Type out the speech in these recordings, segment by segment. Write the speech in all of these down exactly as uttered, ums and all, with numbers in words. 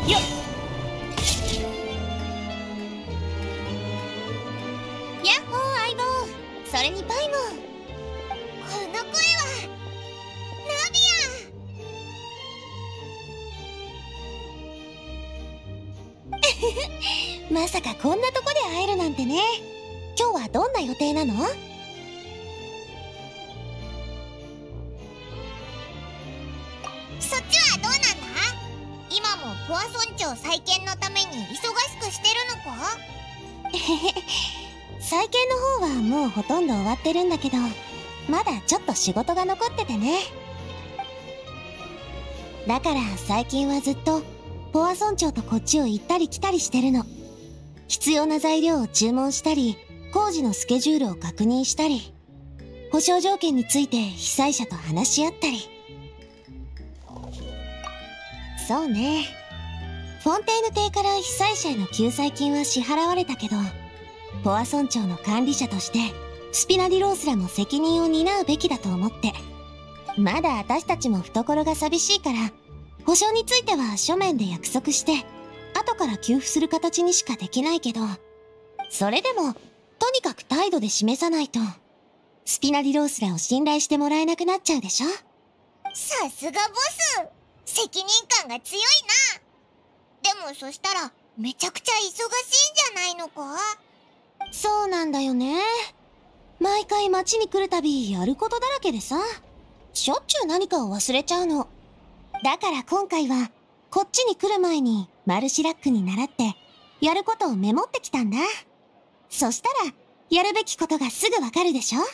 よっ。やっほー相棒。それにパイも。この声はナビア。まさかこんなとこで会えるなんてね。今日はどんな予定なの？そっちはどうなんだ？今もポア村長再建のために忙しくしてるのか？えへへ、再建の方はもうほとんど終わってるんだけど、まだちょっと仕事が残っててね。だから最近はずっとポア村長とこっちを行ったり来たりしてるの。必要な材料を注文したり、工事のスケジュールを確認したり、保証条件について被災者と話し合ったり。そうね。フォンテーヌ邸から被災者への救済金は支払われたけど、ポア村長の管理者としてスピナディロースらも責任を担うべきだと思って。まだ私たちも懐が寂しいから、保証については書面で約束して後から給付する形にしかできないけど、それでもとにかく態度で示さないとスピナディロースらを信頼してもらえなくなっちゃうでしょ。さすがボス、責任感が強いな。でもそしたらめちゃくちゃ忙しいんじゃないのか？そうなんだよね。毎回街に来るたびやることだらけでさ、しょっちゅう何かを忘れちゃうの。だから今回はこっちに来る前にマルシラックに習ってやることをメモってきたんだ。そしたらやるべきことがすぐわかるでしょ。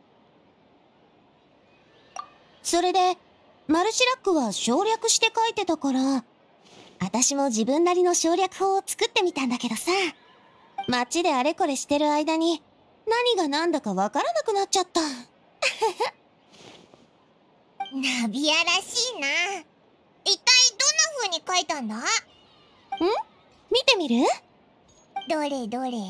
それでマルシラックは省略して書いてたから、私も自分なりの省略法を作ってみたんだけどさ、街であれこれしてる間に何が何だかわからなくなっちゃった。ナビアらしいな。一体どんな風に書いたんだ？ん？見てみる？どれどれ？おい、文字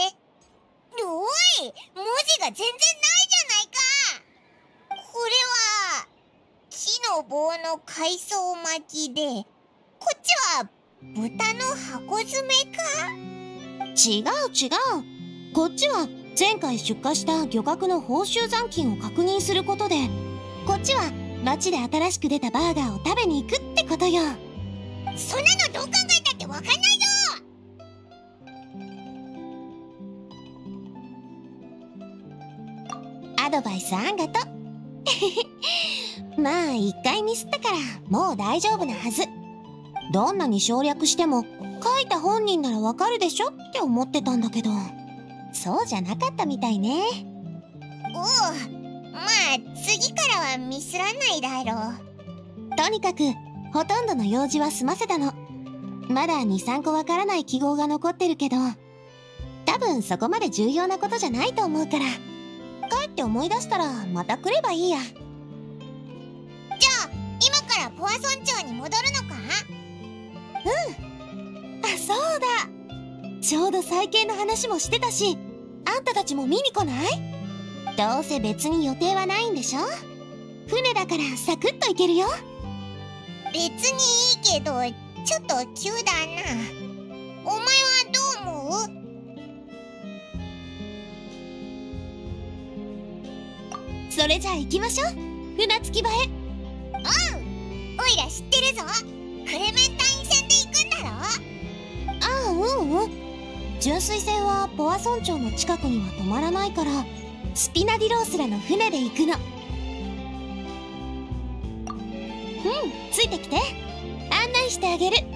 が全然ないじゃないか。これは木の棒の海藻巻きで、こっちは豚の箱詰めか？違う違う。こっちは前回出荷した漁獲の報酬残金を確認することで、こっちは街で新しく出たバーガーを食べに行くってことよ。そんなのどう考えたってわかんないぞ。アドバイスあんがと。まあ一回ミスったからもう大丈夫なはず。どんなに省略しても書いた本人ならわかるでしょって思ってたんだけど、そうじゃなかったみたいね。おう、まあ次からはミスらないだろう。とにかくほとんどの用事は済ませたの。まだにさんこわからない記号が残ってるけど、多分そこまで重要なことじゃないと思うから、帰って思い出したらまた来ればいいや。じゃあ今からポア村長に戻るのか？うん。あ、そうだ。ちょうど再建の話もしてたし、あんたたちも見に来ない？どうせ別に予定はないんでしょ？船だからサクッと行けるよ。別にいいけど、ちょっと急だな。お前はどう思う？それじゃあ行きましょう。船着き場へ。おう、おいら知ってるぞ。クレメンタイン船で行くんだろ？ああ、うんうん。純粋船はポア村長の近くには止まらないから、スピナディロースらの船で行くの。うん、ついてきて。案内してあげる。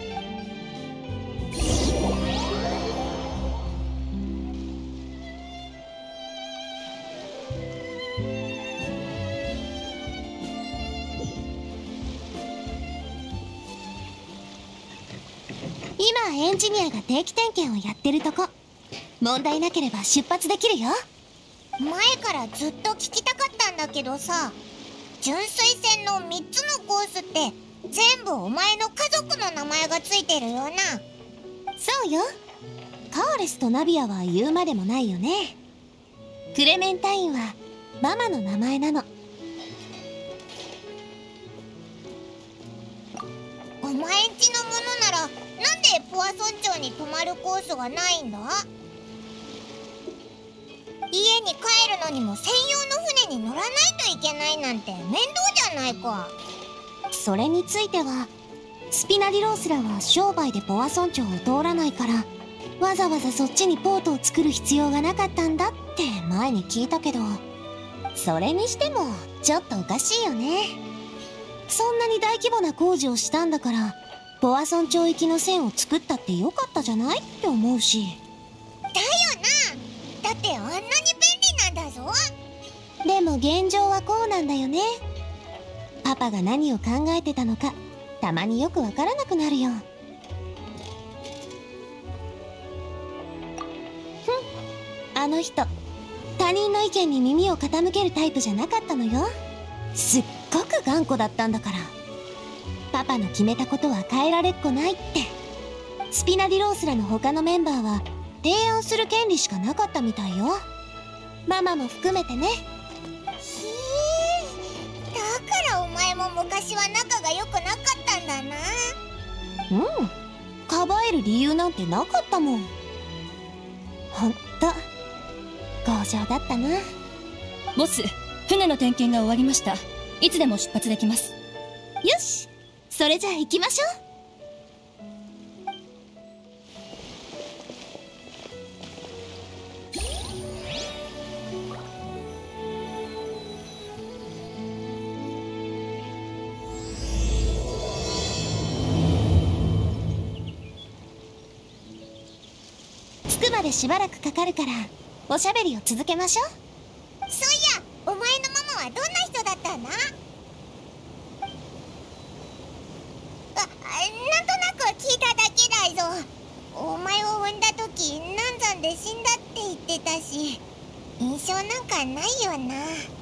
今エンジニアが定期点検をやってるとこ。問題なければ出発できるよ。前からずっと聞きたかったんだけどさ、純粋船のみっつのコースって全部お前の家族の名前がついてるよな。そうよ。カーレスとナビアは言うまでもないよね。クレメンタインはママの名前なの。お前んちのものならポア村長に泊まるコースがないんだ？家に帰るのにも専用の船に乗らないといけないなんて面倒じゃないか。 それについてはスピナディロースらは商売でポア村長を通らないからわざわざそっちにポートを作る必要がなかったんだって前に聞いたけど、それにしてもちょっとおかしいよね。そんなに大規模な工事をしたんだからポア村長行きの線を作ったってよかったじゃないって思うし。 だよな。だってあんなに便利なんだぞ。 でも現状はこうなんだよね。パパが何を考えてたのかたまによくわからなくなるよ。ふん、あの人他人の意見に耳を傾けるタイプじゃなかったのよ。すっごく頑固だったんだから。パパの決めたことは変えられっこないって。スピナディロースらの他のメンバーは提案する権利しかなかったみたいよ。ママも含めてね。 へえ、だからお前も昔は仲が良くなかったんだな。 うん、かばえる理由なんてなかったもん。ほんと強情だったな。 ボス、船の点検が終わりました。いつでも出発できます。 よし、それじゃあ行きましょう。着くまでしばらくかかるからおしゃべりを続けましょう。 そういや、お前のママはどんな人だったんだ？あ、なんとなく聞いただけだぞ。お前を産んだ時難産で死んだって言ってたし、印象なんかないよな。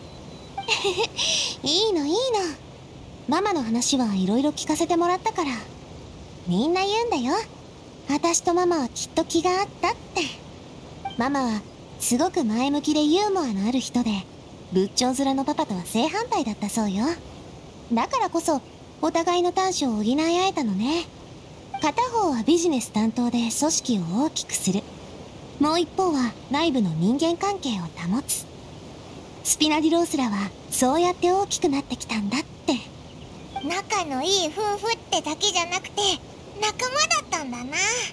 いいのいいの、ママの話はいろいろ聞かせてもらったから。みんな言うんだよ、私とママはきっと気があったって。ママはすごく前向きでユーモアのある人で仏頂面のパパとは正反対だったそうよ。だからこそお互いの短所を補い合えたのね。片方はビジネス担当で組織を大きくする、もう一方は内部の人間関係を保つ。スピナディロースらはそうやって大きくなってきたんだって。 仲のいい夫婦ってだけじゃなくて仲間だったんだな。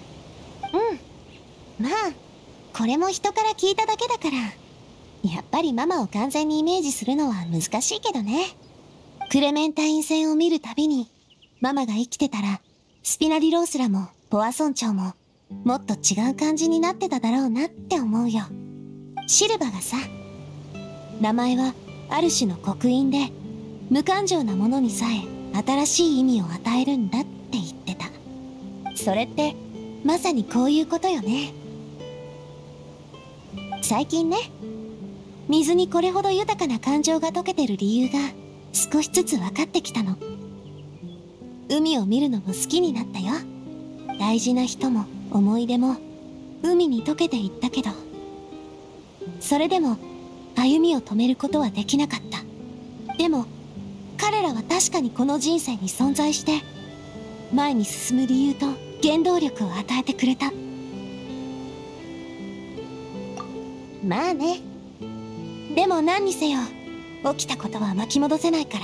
うん、まあこれも人から聞いただけだから、やっぱりママを完全にイメージするのは難しいけどね。クレメンタイン戦を見るたびにママが生きてたらスピナディロースらもポア村長ももっと違う感じになってただろうなって思うよ。シルバがさ、名前はある種の刻印で無感情なものにさえ新しい意味を与えるんだって言ってた。それってまさにこういうことよね。最近ね、水にこれほど豊かな感情が溶けてる理由が少しずつ分かってきたの。海を見るのも好きになったよ。大事な人も思い出も海に溶けていったけど、それでも歩みを止めることはできなかった。でも彼らは確かにこの人生に存在して前に進む理由と原動力を与えてくれた。まあね、でも何にせよ起きたことは巻き戻せないから。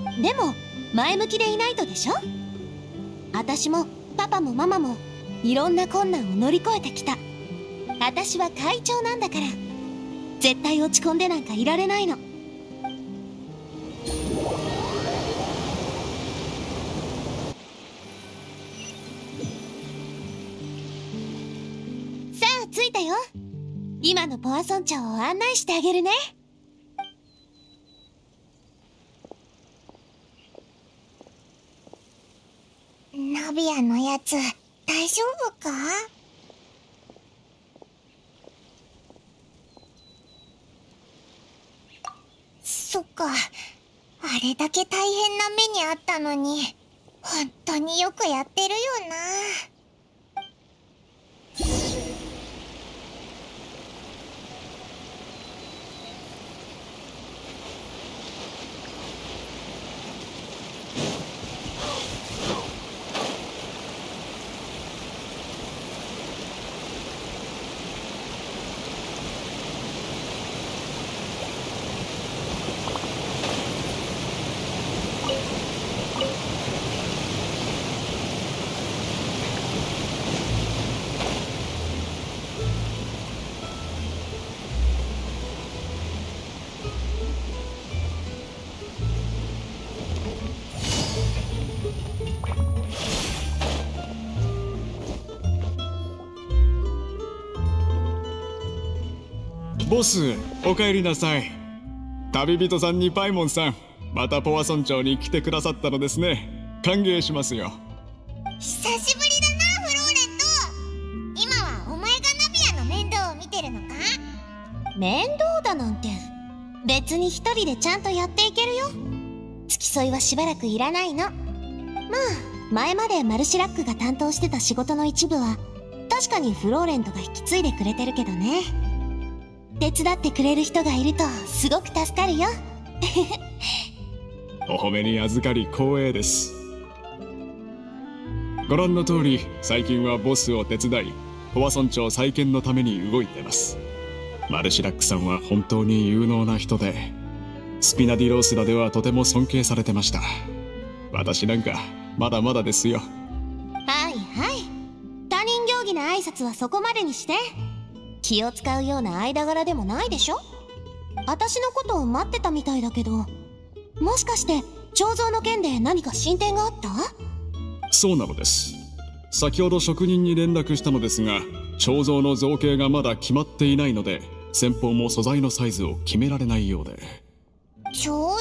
でも前向きでいないとでしょ。私もパパもママもいろんな困難を乗り越えてきた。私は会長なんだから絶対落ち込んでなんかいられないの。さあ着いたよ。今のポア村長を案内してあげるね。 ナビアのやつ大丈夫か？そっか、あれだけ大変な目にあったのに本当によくやってるよな。 ボス、お帰りなさい。旅人さんにパイモンさん、またポワ村長に来てくださったのですね。歓迎しますよ。 久しぶりだな、フローレント。今はお前がナビアの面倒を見てるのか？ 面倒だなんて別に一人でちゃんとやっていけるよ。付き添いはしばらくいらないの。まあ前までマルシラックが担当してた仕事の一部は確かにフローレントが引き継いでくれてるけどね。手伝ってくれる人がいるとすごく助かるよ。 お褒めに預かり光栄です。ご覧の通り、最近はボスを手伝い、ポワ村長再建のために動いてます。マルシラックさんは本当に有能な人で、スピナディロースラではとても尊敬されてました。私なんかまだまだですよ。 はいはい、他人行儀な挨拶はそこまでにして。気を使うような間柄でもないでしょ。私のことを待ってたみたいだけど、もしかして彫像の件で何か進展があった？ そうなのです。先ほど職人に連絡したのですが、彫像の造形がまだ決まっていないので、先方も素材のサイズを決められないようで。 彫像？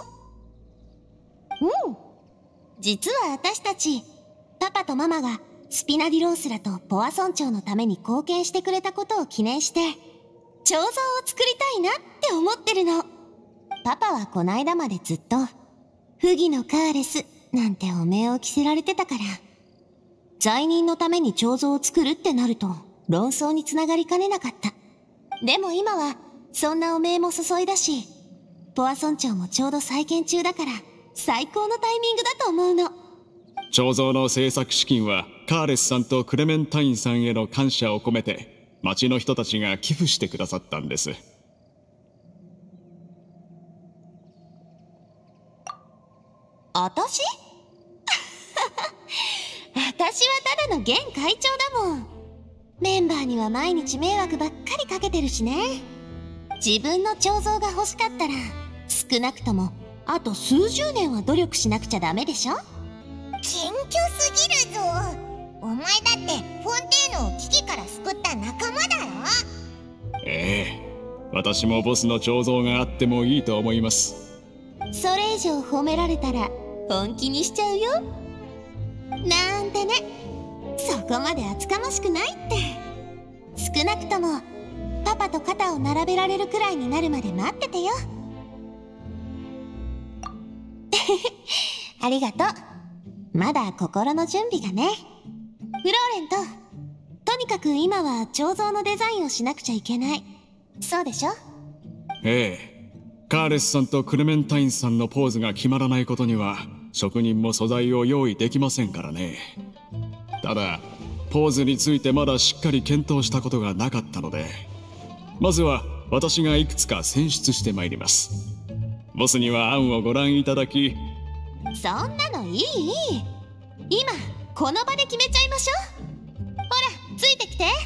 うん、実は私たちパパとママがスピナディロースラとポワ村長のために貢献してくれたことを記念して彫像を作りたいなって思ってるの。パパはこないだまでずっと不義のカーレスなんてお名を着せられてたから、罪人のために彫像を作るってなると論争につながりかねなかった。でも今はそんなお名も注いだし、ポワ村長もちょうど再建中だから最高のタイミングだと思うの。 彫像の制作資金はカーレスさんとクレメンタインさんへの感謝を込めて町の人たちが寄付してくださったんです。 あたし私はただの現会長だもん。メンバーには毎日迷惑ばっかりかけてるしね。自分の彫像が欲しかったら少なくともあと数十年は努力しなくちゃダメでしょ。 謙虚すぎるぞ。お前だってフォンテーヌを危機から救った仲間だろ。 ええ、私もボスの彫像があってもいいと思います。 それ以上褒められたら本気にしちゃうよなんてね。そこまで厚かましくないって。少なくともパパと肩を並べられるくらいになるまで待っててよ。ありがとう。まだ心の準備がね。フローレント、とにかく今は彫像のデザインをしなくちゃいけない。そうでしょ？ ええ、カーレスさんとクレメンタインさんのポーズが決まらないことには職人も素材を用意できませんからね。ただポーズについてまだしっかり検討したことがなかったので、まずは私がいくつか選出してまいります。ボスには案をご覧いただき。 そんなのいいいい、今この場で決めちゃいましょう。ほらついてきて。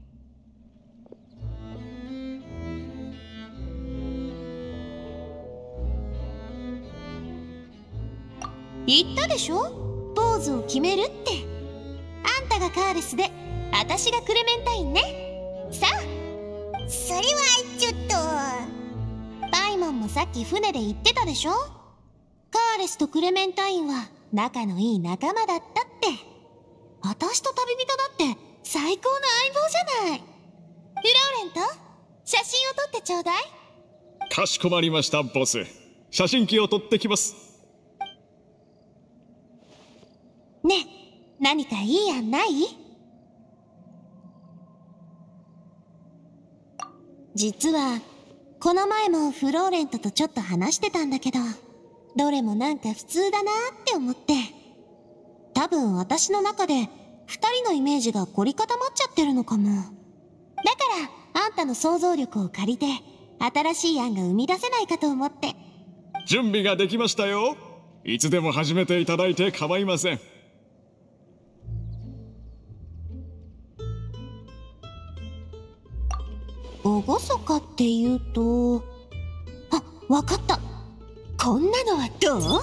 言ったでしょ、ポーズを決めるって。あんたがカーレスで私がクレメンタインね。さあ。 それはちょっと。 パイモンもさっき船で言ってたでしょ、カーレスとクレメンタインは仲のいい仲間だったって。私と旅人だって最高の相棒じゃない。フローレント、写真を撮ってちょうだい。 かしこまりましたボス。写真機を撮ってきます。 ねえ、何かいい案ない？実はこの前もフローレントとちょっと話してたんだけど、どれもなんか普通だなって思って。多分私の中で二人のイメージが凝り固まっちゃってるのかも。だからあんたの想像力を借りて新しい案が生み出せないかと思って。 準備ができましたよ。いつでも始めていただいて構いません。 厳かっていうと、あ、わかった。こんなのはどう？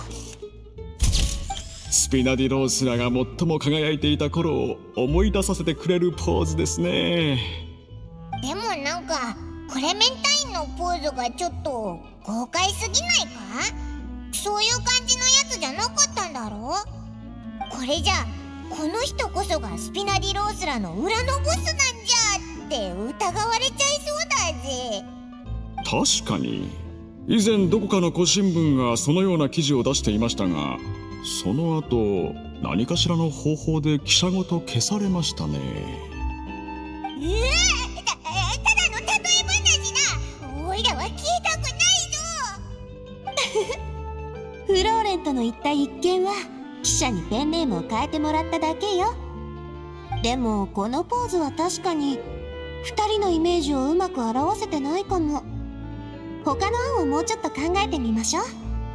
スピナディロースラが最も輝いていた頃を思い出させてくれるポーズですね。 でもなんかこれレメンタインのポーズがちょっと豪快すぎないか？そういう感じのやつじゃなかったんだろ？これじゃこの人こそがスピナディロースラの裏のボスなんじゃって疑われちゃいそうだぜ。 確かに以前どこかの古新聞がそのような記事を出していましたが、その後何かしらの方法で記者ごと消されましたね。 ええー、た, ただの例え話だ。おいらは聞いたくないぞ。 フローレントの言った一件は記者にペンネームを変えてもらっただけよ。でもこのポーズは確かにふたりのイメージをうまく表せてないかも。他の案をもうちょっと考えてみましょう。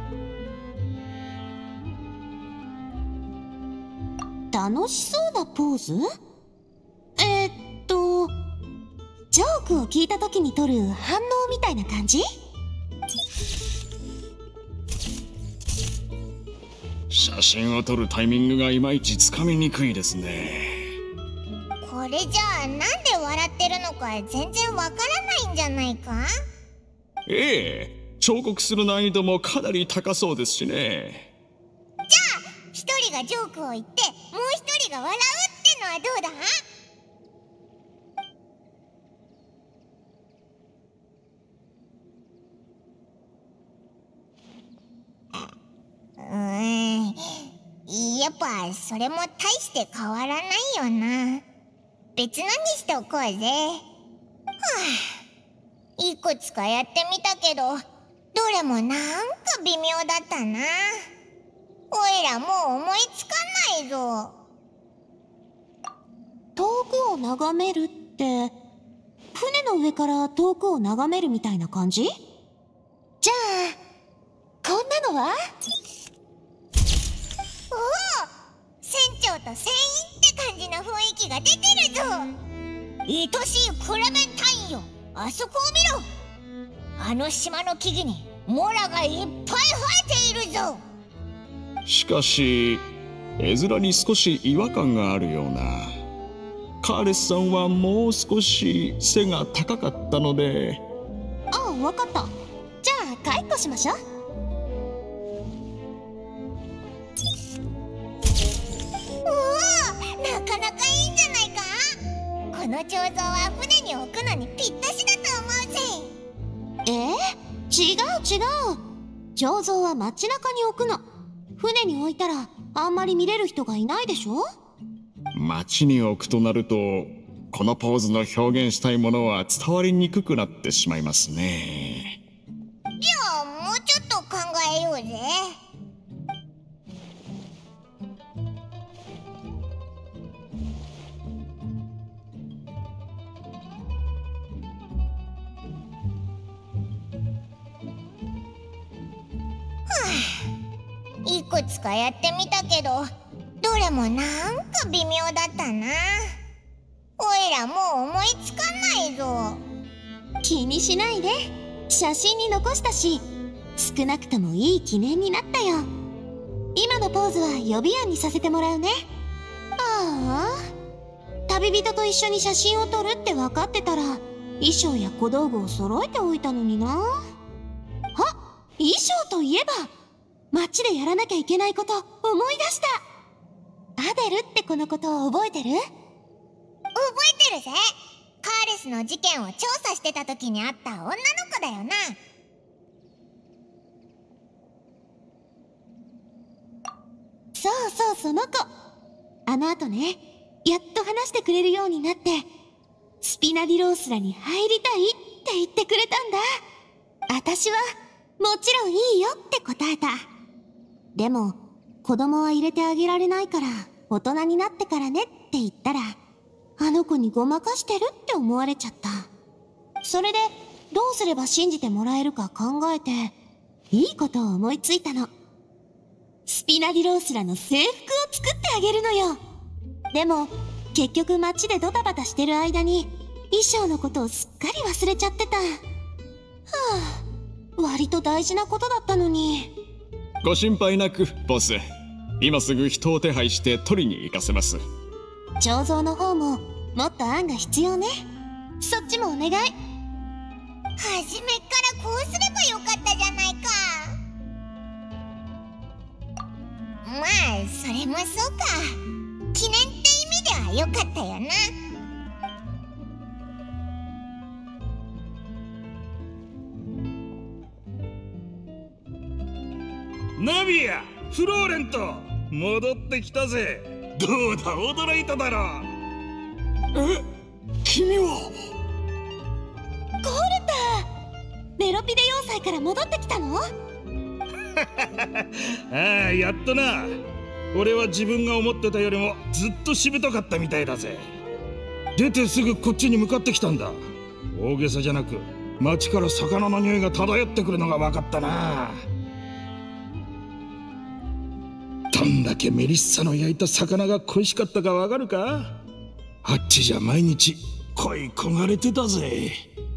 楽しそうなポーズ？えー、っとジョークを聞いた時に取る反応みたいな感じ？ 写真を撮るタイミングがいまいちつかみにくいですね。 これじゃあなんで笑ってるのか全然わからないんじゃないか？ ええ、彫刻する難易度もかなり高そうですしね。 じゃあ一人がジョークを言ってもう一人が笑うってのはどうだ？うーん、やっぱそれも大して変わらないよな。別のにしておこうぜ。はあ、いくつかやってみたけどどれもなんか微妙だったな。おいらもう思いつかないぞ。 遠くを眺めるって船の上から遠くを眺めるみたいな感じ？じゃあこんなのは？ おお、船長と船員って感じの雰囲気が出てるぞ。愛しいクレメンタインよ、あそこを見ろ。あの島の木々にモラがいっぱい生えているぞ。 しかし絵面に少し違和感があるような。カーレスさんはもう少し背が高かったので。 ああ、わかった。じゃあ解雇しましょう。 おお、なかなかいいんじゃないか。この彫像は船に置くのにぴったしだと思うぜ。 えー、違う違う。彫像は街中に置くの。船に置いたらあんまり見れる人がいないでしょ。 街に置くとなるとこのポーズの表現したいものは伝わりにくくなってしまいますね。 じゃあもうちょっと考えようぜ。いくつかやってみたけどどれもなんか微妙だったな。おいらもう思いつかないぞ。 気にしないで。写真に残したし少なくともいい記念になったよ。今のポーズは予備案にさせてもらうね。ああ、旅人と一緒に写真を撮るって分かってたら衣装や小道具を揃えておいたのにな。あ、衣装といえば街でやらなきゃいけないこと思い出した。アデルってこのことを覚えてる？ 覚えてるぜ。カーレスの事件を調査してた時に会った女の子だよな。 そうそう、その子。あの後ね、やっと話してくれるようになってスピナディロースラに入りたいって言ってくれたんだ。私はもちろんいいよって答えた。でも子供は入れてあげられないから大人になってからねって言ったらあの子にごまかしてるって思われちゃった。それでどうすれば信じてもらえるか考えていいことを思いついたの。スピナディロースラの制服を作ってあげるのよ。でも結局街でドタバタしてる間に衣装のことをすっかり忘れちゃってた。はあ、割と大事なことだったのに。 ご心配なくボス。今すぐ人を手配して取りに行かせます。 彫像の方ももっと案が必要ね。そっちもお願い。 初めっからこうすればよかったじゃないか。まあそれもそうか。記念って意味ではよかったよな。 ナビア、フローレント、戻ってきたぜ。どうだ、驚いただろう。 え、君はコルタ、メロピデ要塞から戻ってきたの？ ああ、やっとな。俺は自分が思ってたよりもずっとしぶとかったみたいだぜ。出てすぐこっちに向かってきたんだ。大げさじゃなく町から魚の匂いが漂ってくるのが分かったな。どんだけメリッサの焼いた魚が恋しかったか分かるか？あっちじゃ毎日恋焦がれてたぜ。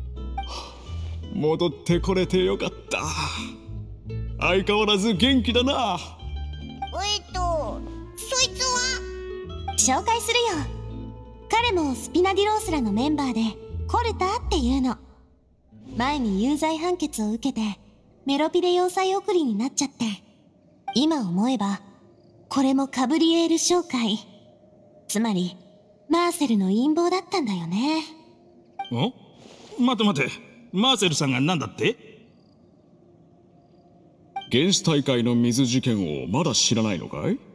戻ってこれてよかった。相変わらず元気だな。 えっとそいつは？ 紹介するよ。彼もスピナディロースらのメンバーでコルタっていうの。前に有罪判決を受けてメロピデ要塞送りになっちゃって、今思えばこれもカブリエール商会、つまりマーセルの陰謀だったんだよね。 お？待て待て、マーセルさんが何だって？ 原始大会の水事件をまだ知らないのかい？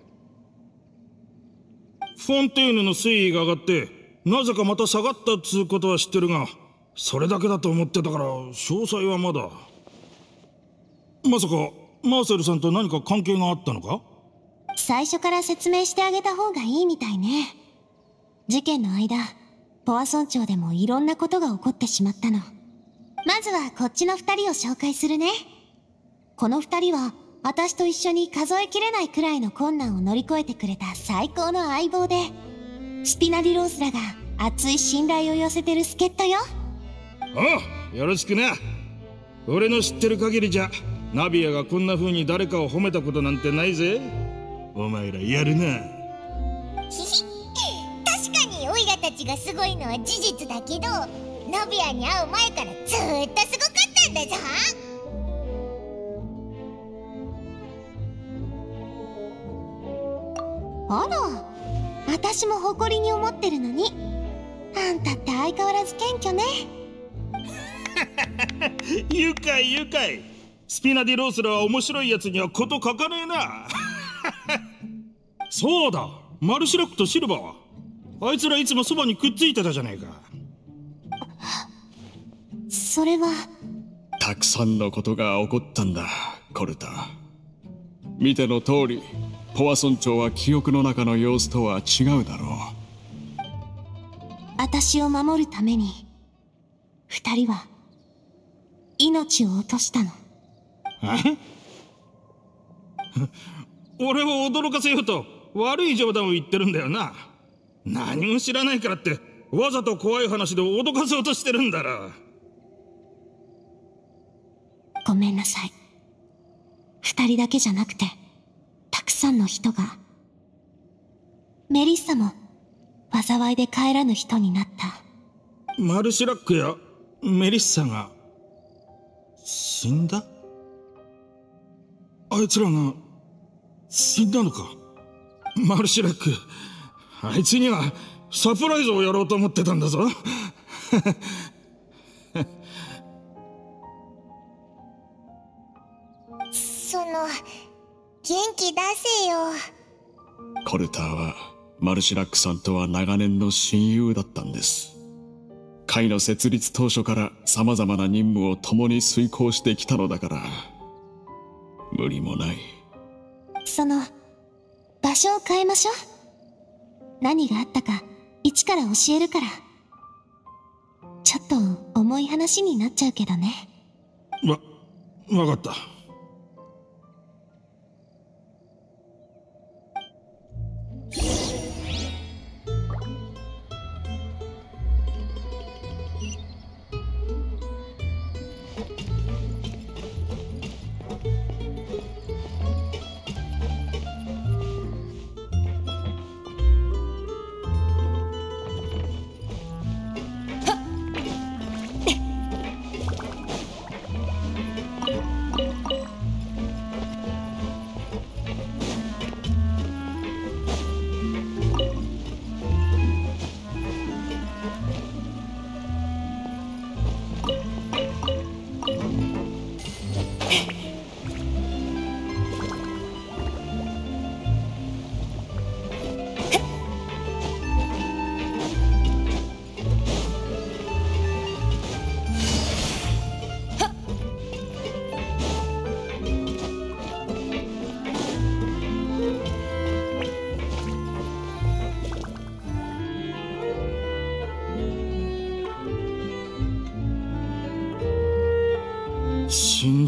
フォンテーヌの水位が上がってなぜかまた下がったっつうことは知ってるが、それだけだと思ってたから詳細はまだ。まさかマーセルさんと何か関係があったのか？ 最初から説明してあげた方がいいみたいね。事件の間、ポワ村長でもいろんなことが起こってしまったの。まずはこっちの二人を紹介するね。この二人は私と一緒に数えきれないくらいの困難を乗り越えてくれた最高の相棒で、スピナディロースらが熱い信頼を寄せてる助っ人よ。 おう、よろしくな。俺の知ってる限りじゃナビアがこんな風に誰かを褒めたことなんてないぜ。お前らやるな。 ひひ、確かにオイラたちがすごいのは事実だけど、ナビアに会う前からずーっとすごかったんだぞ。 あら、私も誇りに思ってるのに、あんたって相変わらず謙虚ね。 愉快愉快。スピナディロースらは面白いやつにはこと書かねえな。そうだ、マルシラックとシルバーはあいつらいつもそばにくっついてたじゃねえか。 それはたくさんのことが起こったんだ、コルタ。見ての通り、ポワ村長は記憶の中の様子とは違うだろう。 私を守るために二人は命を落としたの。 俺を驚かせようと悪い冗談を言ってるんだよな。何も知らないからってわざと怖い話で脅かそうとしてるんだろ。 ごめんなさい。二人だけじゃなくてたくさんの人が。メリッサも災いで帰らぬ人になった。 マルシラックやメリッサが死んだ？あいつらが死んだのか？マルシラック、あいつにはサプライズをやろうと思ってたんだぞ。 その元気出せよ。 コルターはマルシラックさんとは長年の親友だったんです。会の設立当初から様々な任務を共に遂行してきたのだから無理もない。 その場所を変えましょう。何があったか一から教えるから。ちょっと重い話になっちゃうけどね。 わ、わかった。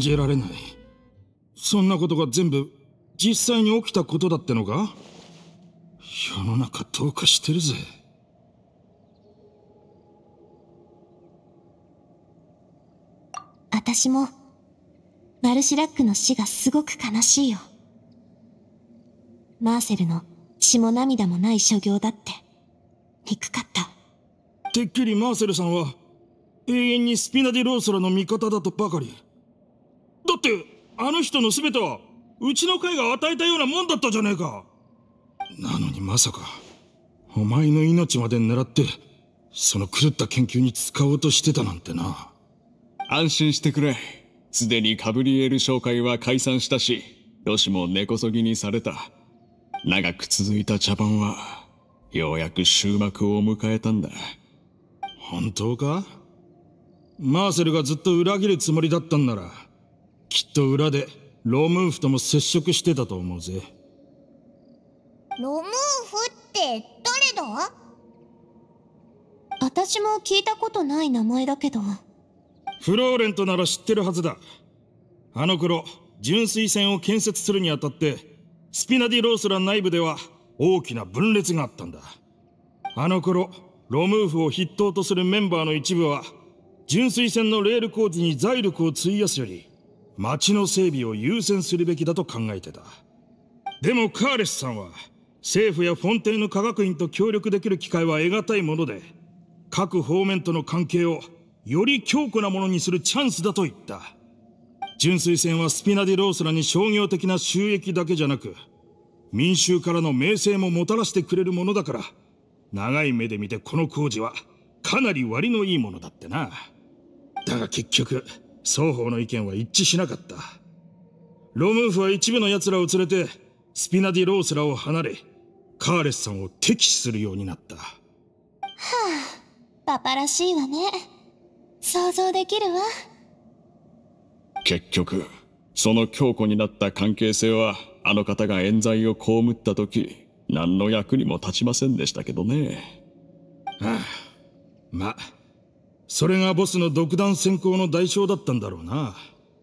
じられない。そんなことが全部実際に起きたことだってのか？世の中どうかしてるぜ。 私もマルシラックの死がすごく悲しいよ。マーセルの血も涙もない所業だって憎かった。 てっきりマーセルさんは永遠にスピナディロースラの味方だとばかり。だってあの人の全てはうちの会が与えたようなもんだったじゃねえか。なのにまさかお前の命まで狙ってその狂った研究に使おうとしてたなんてな。 安心してくれ。すでにカブリエル商会は解散したし、ロシも根こそぎにされた。長く続いた茶番はようやく終幕を迎えたんだ。 本当か？マーセルがずっと裏切るつもりだったんなら、きっと裏でロムーフとも接触してたと思うぜ。 ロムーフって誰だ？ 私も聞いたことない名前だけど。 フローレントなら知ってるはずだ。あの頃純水栓を建設するにあたってスピナディロースラ内部では大きな分裂があったんだ。あの頃ロムーフを筆頭とするメンバーの一部は純水栓のレール工事に財力を費やすより町の整備を優先するべきだと考えてた。でもカーレスさんは政府やフォンテーヌ科学院と協力できる機会は得難いもので、各方面との関係をより強固なものにするチャンスだと言った。純水栓はスピナディロースラに商業的な収益だけじゃなく民衆からの名声ももたらしてくれるものだから、長い目で見てこの工事はかなり割のいいものだってな。だが結局双方の意見は一致しなかった。ロムーフは一部の奴らを連れてスピナディロースラを離れ、カーレスさんを敵視するようになった。はあ、パパらしいわね。想像できるわ。 結局その強固になった関係性はあの方が冤罪を被った時何の役にも立ちませんでしたけどね。 ああ、まあそれがボスの独断専行の代償だったんだろうな。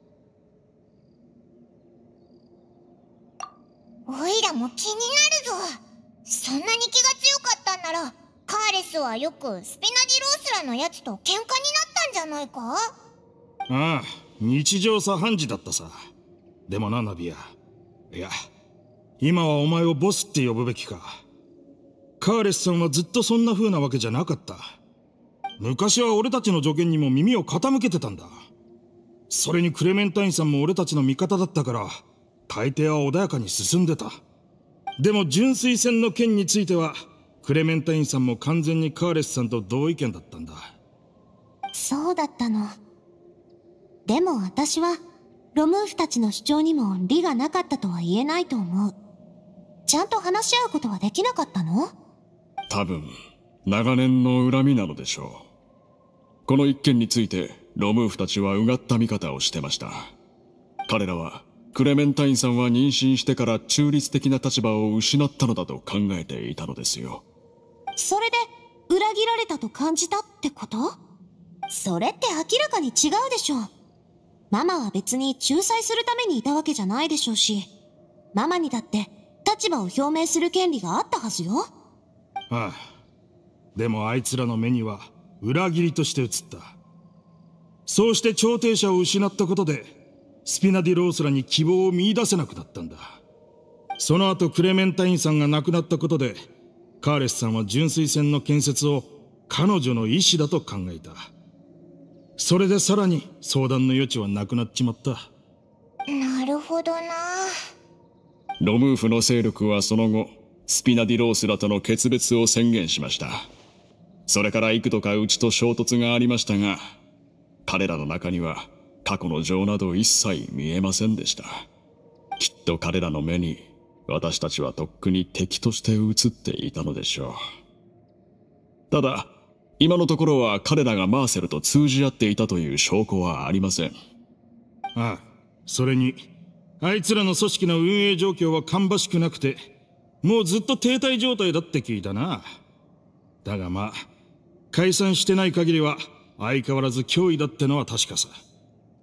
おいらも気になるぞ。そんなに気が強かったんならカーレスはよくスピナディロースラのやつと喧嘩になったんじゃないか？ ああ、日常茶飯事だったさ。でもな、ナビア。いや、今はお前をボスって呼ぶべきか。カーレスさんはずっとそんな風なわけじゃなかった。昔は俺たちの助言にも耳を傾けてたんだ。それにクレメンタインさんも俺たちの味方だったから大抵は穏やかに進んでた。でも純水栓の件についてはクレメンタインさんも完全にカーレスさんと同意見だったんだ。 そうだったの。でも私はロムーフたちの主張にも利がなかったとは言えないと思う。ちゃんと話し合うことはできなかったの？ 多分長年の恨みなのでしょう。この一件についてロムーフたちはうがった見方をしてました。彼らはクレメンタインさんは妊娠してから中立的な立場を失ったのだと考えていたのですよ。 それで裏切られたと感じたってこと？それって明らかに違うでしょ。ママは別に仲裁するためにいたわけじゃないでしょうし、ママにだって立場を表明する権利があったはずよ。 ああ、でもあいつらの目には裏切りとして映った。そうして調停者を失ったことでスピナディロースらに希望を見出せなくなったんだ。その後クレメンタインさんが亡くなったことでカーレスさんは純水栓の建設を彼女の意思だと考えた。それでさらに相談の余地はなくなっちまった。 なるほどな。 ロムーフの勢力はその後スピナディロースらとの決別を宣言しました。それから幾度かうちと衝突がありましたが、彼らの中には過去の情など一切見えませんでした。きっと彼らの目に私たちはとっくに敵として映っていたのでしょう。ただ今のところは彼らがマーセルと通じ合っていたという証拠はありません。 ああ、それにあいつらの組織の運営状況は芳しくなくてもうずっと停滞状態だって聞いたな。だがまあ解散してない限りは相変わらず脅威だってのは確かさ。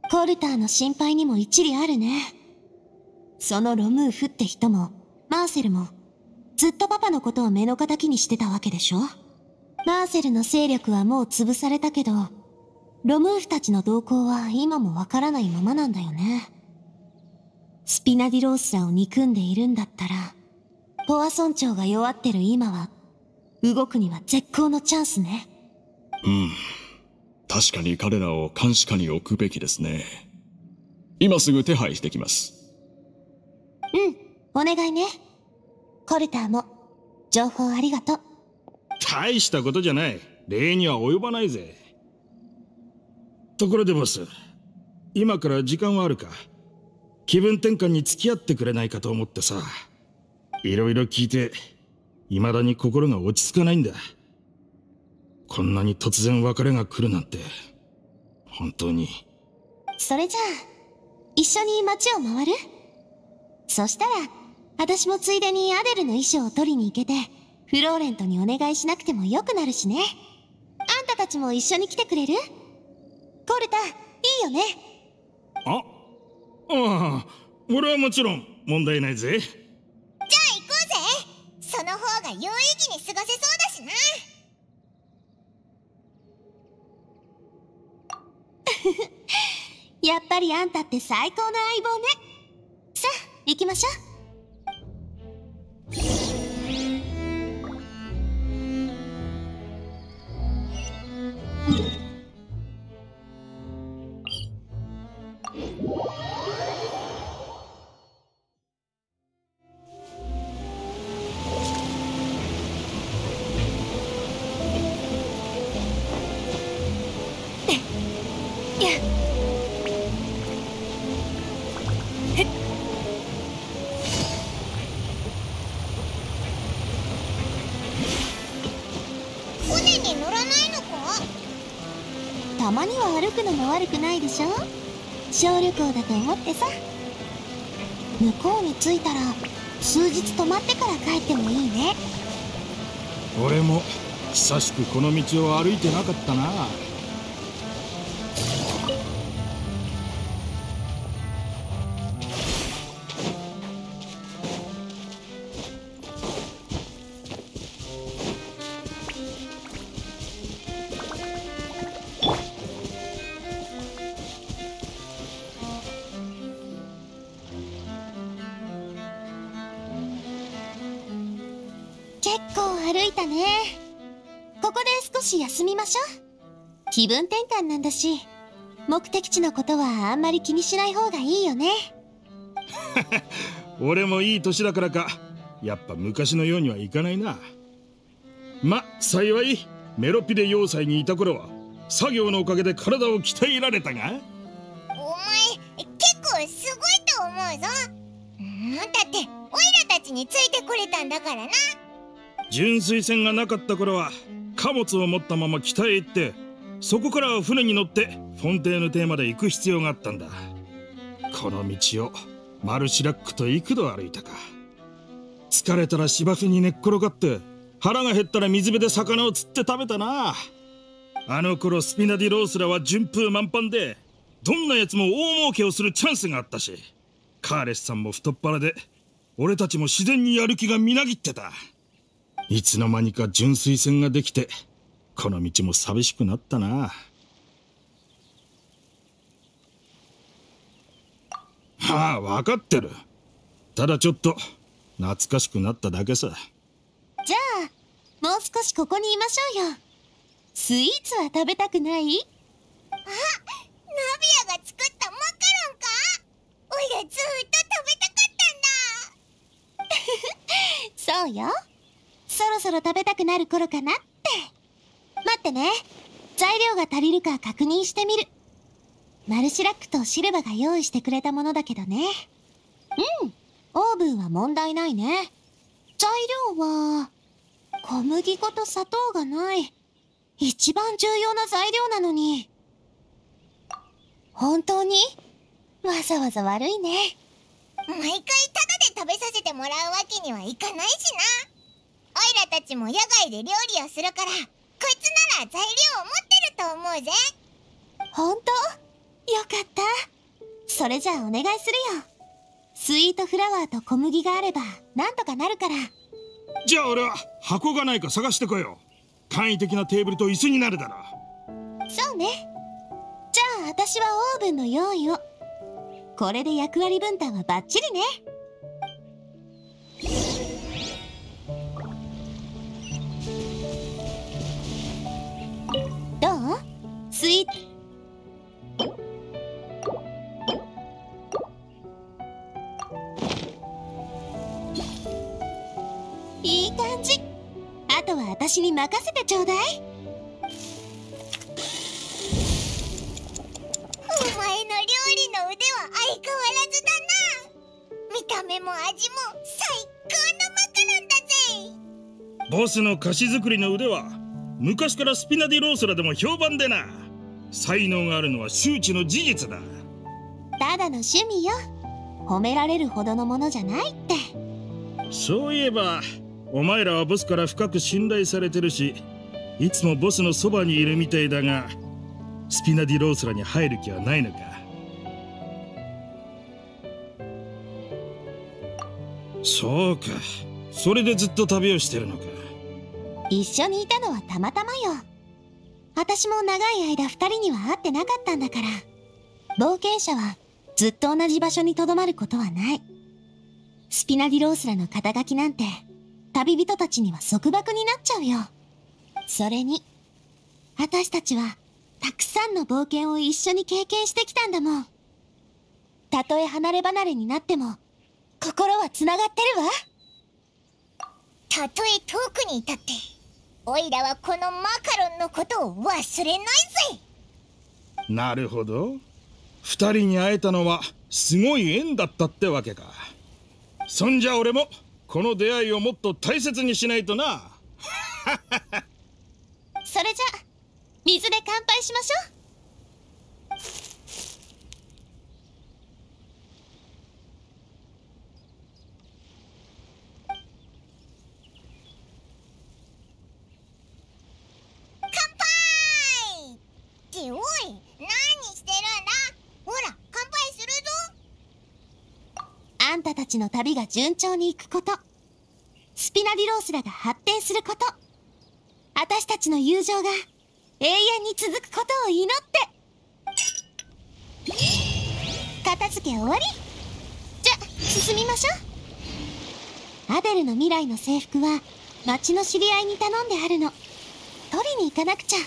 コルターの心配にも一理あるね。そのロムーフって人も、マーセルも、ずっとパパのことを目の敵にしてたわけでしょ。マーセルの勢力はもう潰されたけど、ロムーフたちの動向は今もわからないままなんだよね。スピナディロースらを憎んでいるんだったら、ポア村長が弱ってる今は、動くには絶好のチャンスね。 うん。確かに彼らを監視下に置くべきですね。今すぐ手配してきます。 うん、お願いね。コルターも、情報ありがとう。 大したことじゃない。礼には及ばないぜ。ところでボス、今から時間はあるか？気分転換に付き合ってくれないかと思ってさ。いろいろ聞いて、未だに心が落ち着かないんだ。こんなに突然別れが来るなんて、本当に。 それじゃあ、一緒に街を回る？そしたら、私もついでにアデルの衣装を取りに行けて、フローレントにお願いしなくてもよくなるしね。あんたたちも一緒に来てくれる？コルタ、いいよね？ あ、ああ、俺はもちろん問題ないぜ。 じゃあ行こうぜ。その方が有意義に過ごせそうだしな。 やっぱりあんたって最高の相棒ね。さあ、行きましょう。 船に乗らないのか？ たまには歩くのも悪くないでしょ。小旅行だと思ってさ。向こうに着いたら数日泊まってから帰ってもいいね。 俺も久しくこの道を歩いてなかったな。 結構歩いたね。ここで少し休みましょう。気分転換なんだし、目的地のことはあんまり気にしない方がいいよね。 俺もいい年だからか、やっぱ昔のようにはいかないな。ま、幸いメロピデ要塞にいた頃は作業のおかげで体を鍛えられたが。 お前結構すごいと思うぞ。うんだってオイラたちについてくれたんだからな。 純粋船がなかった頃は貨物を持ったまま北へ行って、そこから船に乗ってフォンテーヌ邸まで行く必要があったんだ。この道をマルシラックと幾度歩いたか。疲れたら芝生に寝っ転がって、腹が減ったら水辺で魚を釣って食べたな。あの頃スピナディロースらは順風満帆で、どんなやつも大儲けをするチャンスがあったし、カーレスさんも太っ腹で、俺たちも自然にやる気がみなぎってた。いつの間にか純粋船ができて、この道も寂しくなったな。はあ、分かってる。ただちょっと懐かしくなっただけさ。 じゃあ、もう少しここにいましょうよ。スイーツは食べたくない？ あ、ナビアが作ったマカロンか？おいらずーっと食べたかったんだ。 そうよ。そろそろ食べたくなる頃かなって。待ってね。材料が足りるか確認してみる。マルシラックとシルバが用意してくれたものだけどね。うん。オーブンは問題ないね。材料は、小麦粉と砂糖がない。一番重要な材料なのに。本当に？わざわざ悪いね。 毎回タダで食べさせてもらうわけにはいかないしな。オイラたちも野外で料理をするから、こいつなら材料を持ってると思うぜ。 本当？ かった。それじゃあお願いするよ。スイートフラワーと小麦があればなんとかなるから。 じゃあ俺は箱がないか探してこよう。簡易的なテーブルと椅子になるだろ。 そうね。じゃあ私はオーブンの用意を。これで役割分担はバッチリね。どう？スイートいい感じ。あとは私に任せてちょうだい。 お前の料理の腕は相変わらずだな。見た目も味も最高のマカロンだぜ。 ボスの菓子作りの腕は昔からスピナディロースラでも評判でな。才能があるのは周知の事実だ。 ただの趣味よ。褒められるほどのものじゃないって。 そういえばお前らはボスから深く信頼されてるし、いつもボスのそばにいるみたいだが、スピナディロースラに入る気はないのか？そうか、それでずっと旅をしてるのか。 一緒にいたのはたまたまよ。私も長い間二人には会ってなかったんだから。冒険者はずっと同じ場所にとどまることはない。スピナディロースラの肩書きなんて旅人たちには束縛になっちゃうよ。それに私たちはたくさんの冒険を一緒に経験してきたんだもん。たとえ離れ離れになっても心はつながってるわ。 たとえ遠くにいたってオイラはこのマカロンのことを忘れないぜ。 なるほど、二人に会えたのはすごい縁だったってわけか。そんじゃ俺もこの出会いをもっと大切にしないとな。 それじゃあ水で乾杯しましょう。 っておい、何してるんだ。ほら乾杯するぞ。 あんたたちの旅が順調にいくこと、スピナディロースラが発展すること、私たちの友情が永遠に続くことを祈って。片付け終わり。じゃ進みましょう。アデルの未来の制服は町の知り合いに頼んであるの。取りに行かなくちゃ。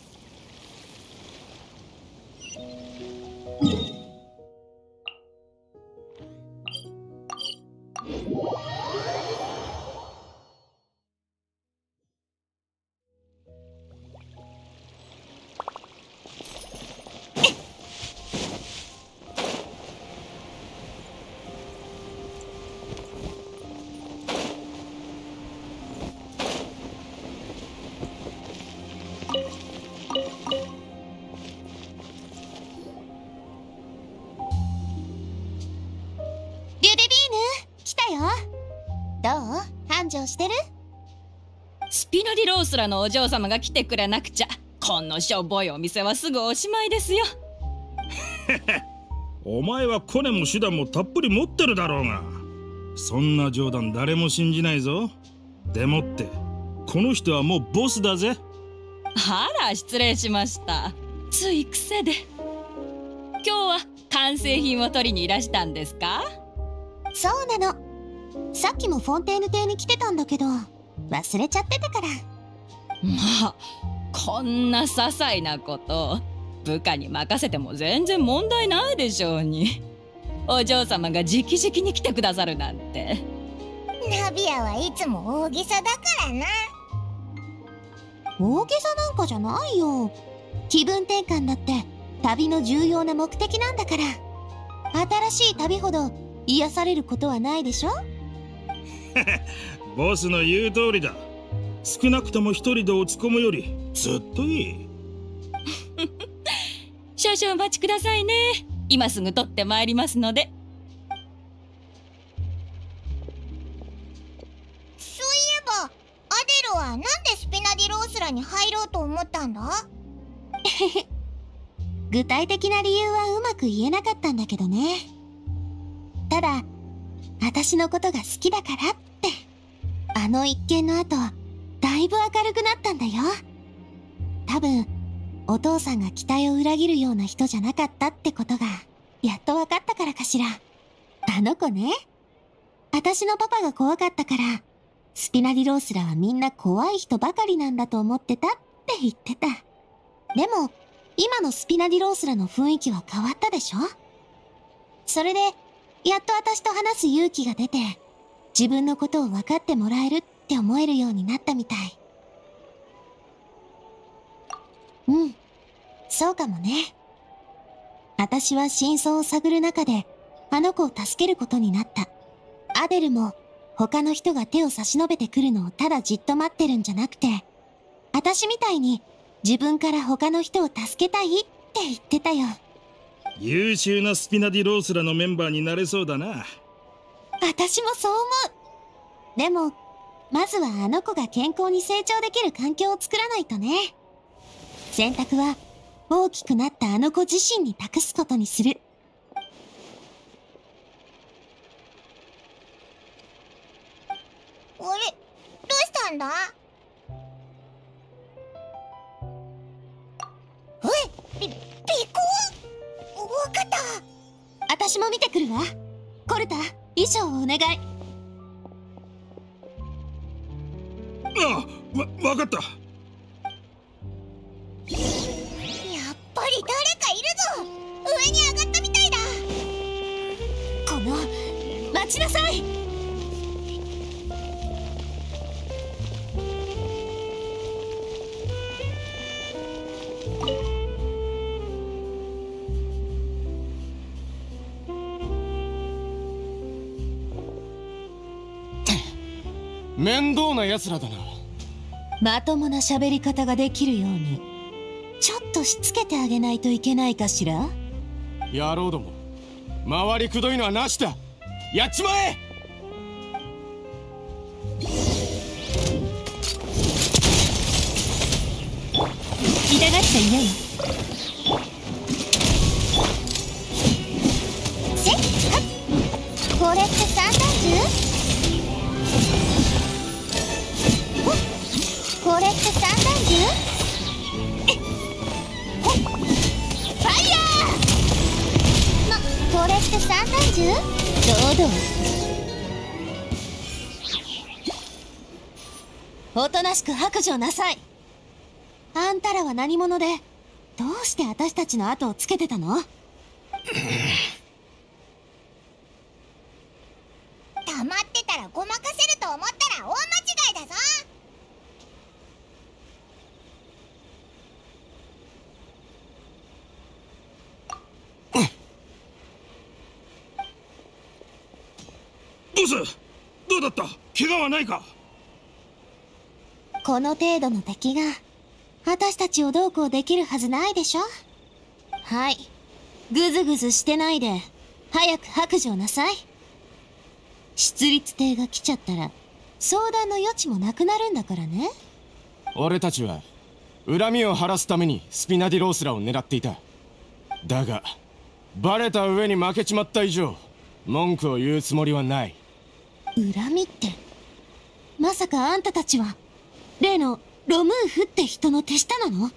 どう？繁盛してる？ スピナディロースラのお嬢様が来てくれなくちゃこのしょぼいお店はすぐおしまいですよ。 お前はコネも手段もたっぷり持ってるだろうが、そんな冗談誰も信じないぞ。でもってこの人はもうボスだぜ。 あら失礼しました。つい癖で。今日は完成品を取りにいらしたんですか？ そうなの。さっきもフォンテーヌ邸に来てたんだけど忘れちゃってたから。 まあこんな些細なこと部下に任せても全然問題ないでしょうに。お嬢様が直々に来てくださるなんて。 ナビアはいつも大げさだからな。 大げさなんかじゃないよ。気分転換だって旅の重要な目的なんだから。新しい旅ほど癒されることはないでしょ。 ボスの言う通りだ。少なくとも一人で落ち込むよりずっといい。 少々お待ちくださいね。今すぐ取ってまいりますので。 そういえばアデルはなんでスピナディロースラに入ろうと思ったんだ？ 偶具体的な理由はうまく言えなかったんだけどね。ただ、私のことが好きだからって、あの一件の後、だいぶ明るくなったんだよ。多分、お父さんが期待を裏切るような人じゃなかったってことが、やっと分かったからかしら。あの子ね。私のパパが怖かったから、スピナディロースラはみんな怖い人ばかりなんだと思ってたって言ってた。でも、今のスピナディロースラの雰囲気は変わったでしょ？それで、やっと私と話す勇気が出て、自分のことを分かってもらえるって思えるようになったみたい。うん、そうかもね。私は真相を探る中で、あの子を助けることになった。アデルも、他の人が手を差し伸べてくるのをただじっと待ってるんじゃなくて、私みたいに自分から他の人を助けたいって言ってたよ。 優秀なスピナディロースラのメンバーになれそうだな。 私もそう思う。でも、まずはあの子が健康に成長できる環境を作らないとね。選択は大きくなったあの子自身に託すことにする。 あれ、どうしたんだ？え、び、尾行？わかった。 私も見てくるわ。コルタ、衣装をお願い。 ああ、わ、わかった。 やっぱり誰かいるぞ。上に上がったみたいだ。 この、待ちなさい。 面倒な奴らだな。 まともな喋り方ができるように、ちょっとしつけてあげないといけないかしら。 野郎ども、回りくどいのはなしだ。やっちまえ。 痛がっちゃいないよ。 せっはっ、これって散弾銃？これって散弾銃？ほっ、ファイヤー！ま、これって散弾銃？ どうどう。おとなしく白状なさい。あんたらは何者で、どうして私たちの後をつけてたの？ 黙ってたらごまかせると思ったら大間違いだぞ。 ボス、どうだった？怪我はないか？ この程度の敵が、私たちをどうこうできるはずないでしょ？はい。ぐずぐずしてないで、早く白状なさい。出立艇が来ちゃったら、相談の余地もなくなるんだからね。 俺たちは恨みを晴らすためにスピナディロースラを狙っていた。だがバレた上に負けちまった以上、文句を言うつもりはない。 恨みって、まさかあんたたちは例のロムーフって人の手下なの？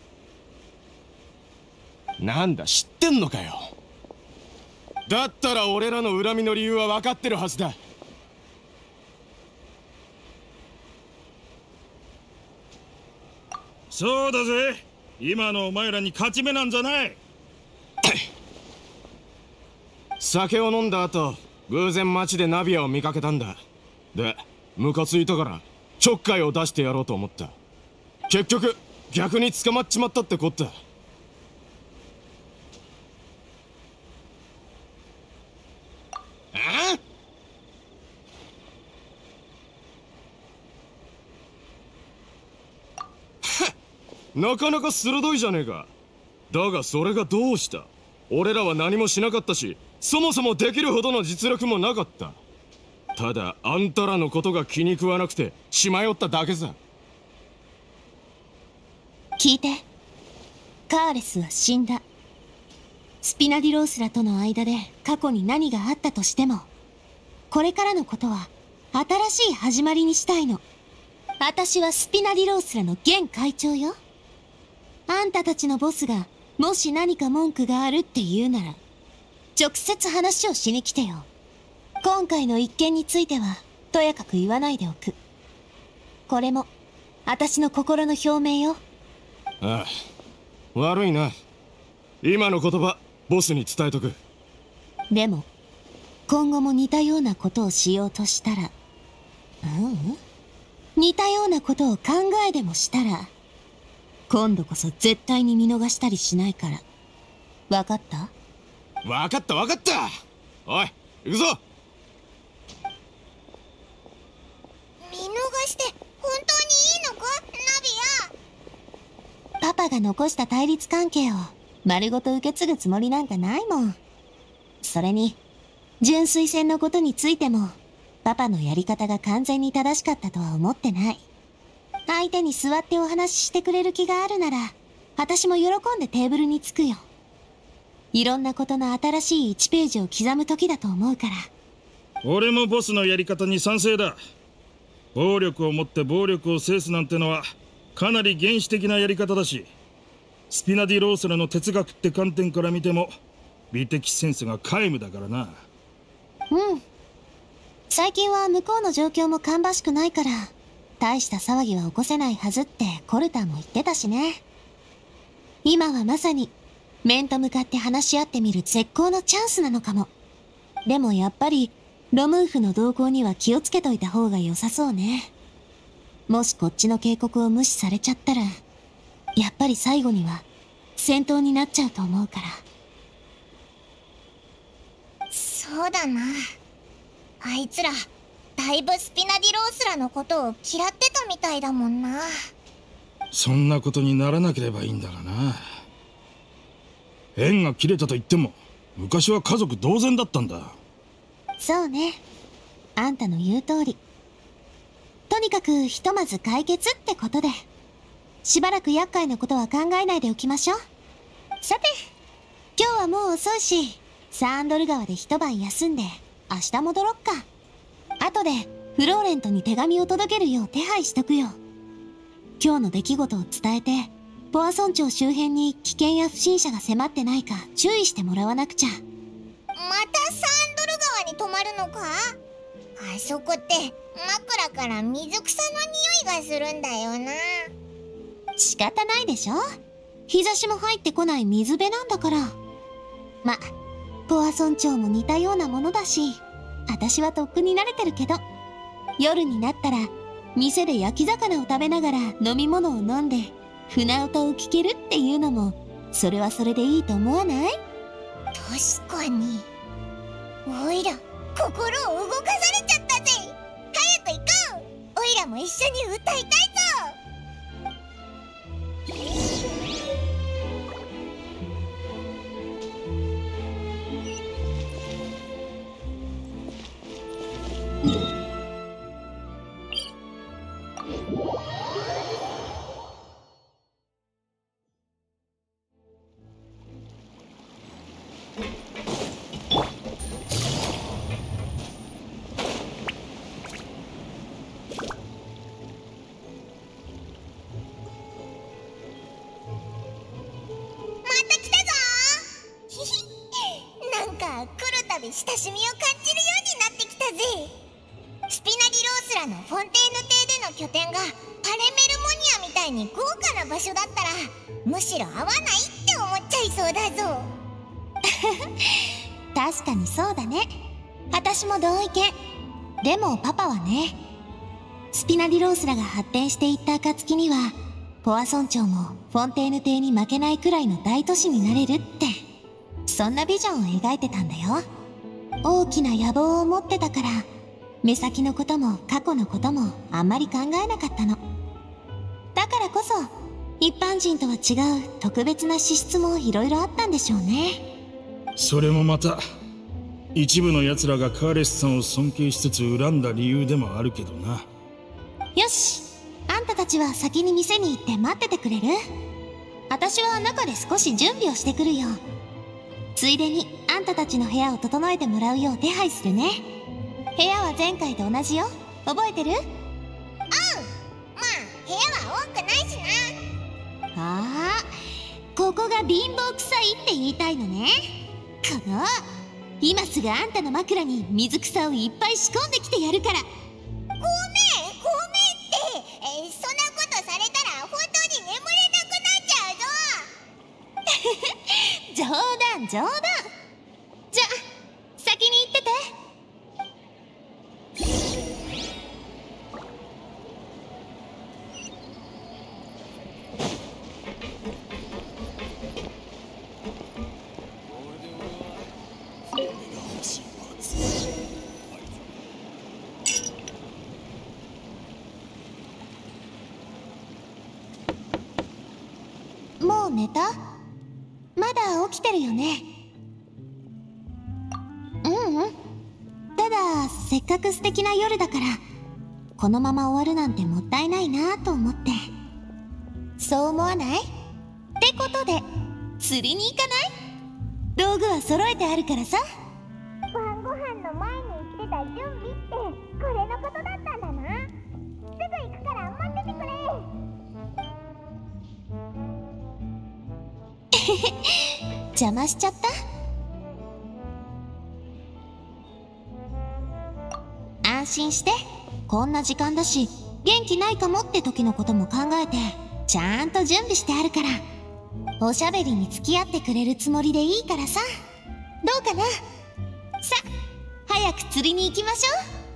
なんだ、知ってんのかよ。だったら俺らの恨みの理由は分かってるはずだ。 そうだぜ。今のお前らに勝ち目なんじゃない。 酒を飲んだ後、偶然街でナビアを見かけたんだ。で、ムカついたからちょっかいを出してやろうと思った。結局逆に捕まっちまったってこった。ああ？なかなか鋭いじゃねえか。だがそれがどうした？俺らは何もしなかったし、そもそもできるほどの実力もなかった。ただあんたらのことが気に食わなくて血迷っただけさ。 聞いて。カーレスは死んだ。 スピナディロースらとの間で過去に何があったとしても、これからのことは新しい始まりにしたいの。私はスピナディロースらの現会長よ。あんたたちのボスがもし何か文句があるって言うなら、直接話をしに来てよ。今回の一件についてはとやかく言わないでおく。これも私の心の表明よ。 ああ、悪いな。今の言葉ボスに伝えとく。 でも今後も似たようなことをしようとしたら、ううん似たようなことを考えでもしたら、今度こそ絶対に見逃したりしないから。わかった？ わかったわかった。おい、行くぞ。 見逃して本当にいいのか、ナビア。 パパが残した対立関係を丸ごと受け継ぐつもりなんかないもん。それに純粋戦のことについてもパパのやり方が完全に正しかったとは思ってない。相手に座ってお話ししてくれる気があるなら、私も喜んでテーブルに着くよ。いろんなことの新しいいちページを刻む時だと思うから。 俺もボスのやり方に賛成だ。暴力をもって暴力を制すなんてのはかなり原始的なやり方だし、スピナディロースらの哲学って観点から見ても美的センスが皆無だからな。 うん。最近は向こうの状況も芳しくないから、大した騒ぎは起こせないはずってコルタンも言ってたしね。今はまさに面と向かって話し合ってみる絶好のチャンスなのかも。でもやっぱりロムーフの動向には気をつけといた方が良さそうね。もしこっちの警告を無視されちゃったら、やっぱり最後には戦闘になっちゃうと思うから。 そうだな。あいつらだいぶスピナディロースらのことを嫌ってたみたいだもんな。 そんなことにならなければいいんだがな。縁が切れたと言っても昔は家族同然だったんだ。 そうね。あんたの言う通り。とにかくひとまず解決ってことで、しばらく厄介なことは考えないでおきましょう。さて、今日はもう遅いし、サンドル川で一晩休んで明日戻ろっか。後でフローレントに手紙を届けるよう手配しとくよ。今日の出来事を伝えて、ポア村長周辺に危険や不審者が迫ってないか注意してもらわなくちゃ。 またサンドル川に泊まるのか？あそこって枕から水草の匂いがするんだよな。 仕方ないでしょ。日差しも入ってこない水辺なんだから。ま、ポア村長も似たようなものだし、私はとっくに慣れてるけど、夜になったら店で焼き魚を食べながら飲み物を飲んで船歌を聴けるっていうのも、それはそれでいいと思わない？ 確かに。おいら心を動かされちゃったぜ。早く行こう。おいらも一緒に歌いたいぞ。親しみを感じるようになってきたぜ。スピナディロースらのフォンテーヌ邸での拠点がパレメルモニアみたいに豪華な場所だったら、むしろ合わないって思っちゃいそうだぞ。 確かにそうだね。私も同意見。でもパパはね、スピナディロースらが発展していった暁には、ポア村長もフォンテーヌ邸に負けないくらいの大都市になれるって、そんなビジョンを描いてたんだよ。大きな野望を持ってたから、目先のことも過去のこともあんまり考えなかったの。だからこそ一般人とは違う特別な資質もいろいろあったんでしょうね。 それもまた一部の奴らがカーレスさんを尊敬しつつ恨んだ理由でもあるけどな。 よし、あんたたちは先に店に行って待っててくれる？私は中で少し準備をしてくるよ。 ついでにあんたたちの部屋を整えてもらうよう手配するね。部屋は前回と同じよ。覚えてる？ まあ部屋は多くないしな。 ああ、ここが貧乏くさいって言いたいのね。この今すぐあんたの枕に水草をいっぱい仕込んできてやるから。 ごめんごめんって、えー、そんなことされたら本当に眠れなくなっちゃうぞ。 冗談冗談。じゃ先に行ってて。もう寝た？まだ起きてるよね？うんうん。ただせっかく素敵な夜だからこのまま終わるなんてもったいないなと思って。そう思わない？ってことで釣りに行かない？道具は揃えてあるからさ。 晩ご飯の前に言ってた準備ってこれのことだったんだな。すぐ行くから待っててくれ。 邪魔しちゃった？安心して。こんな時間だし元気ないかもって時のことも考えてちゃんと準備してあるから。おしゃべりに付き合ってくれるつもりでいいからさ。どうかな？さあ早く釣りに行きましょう。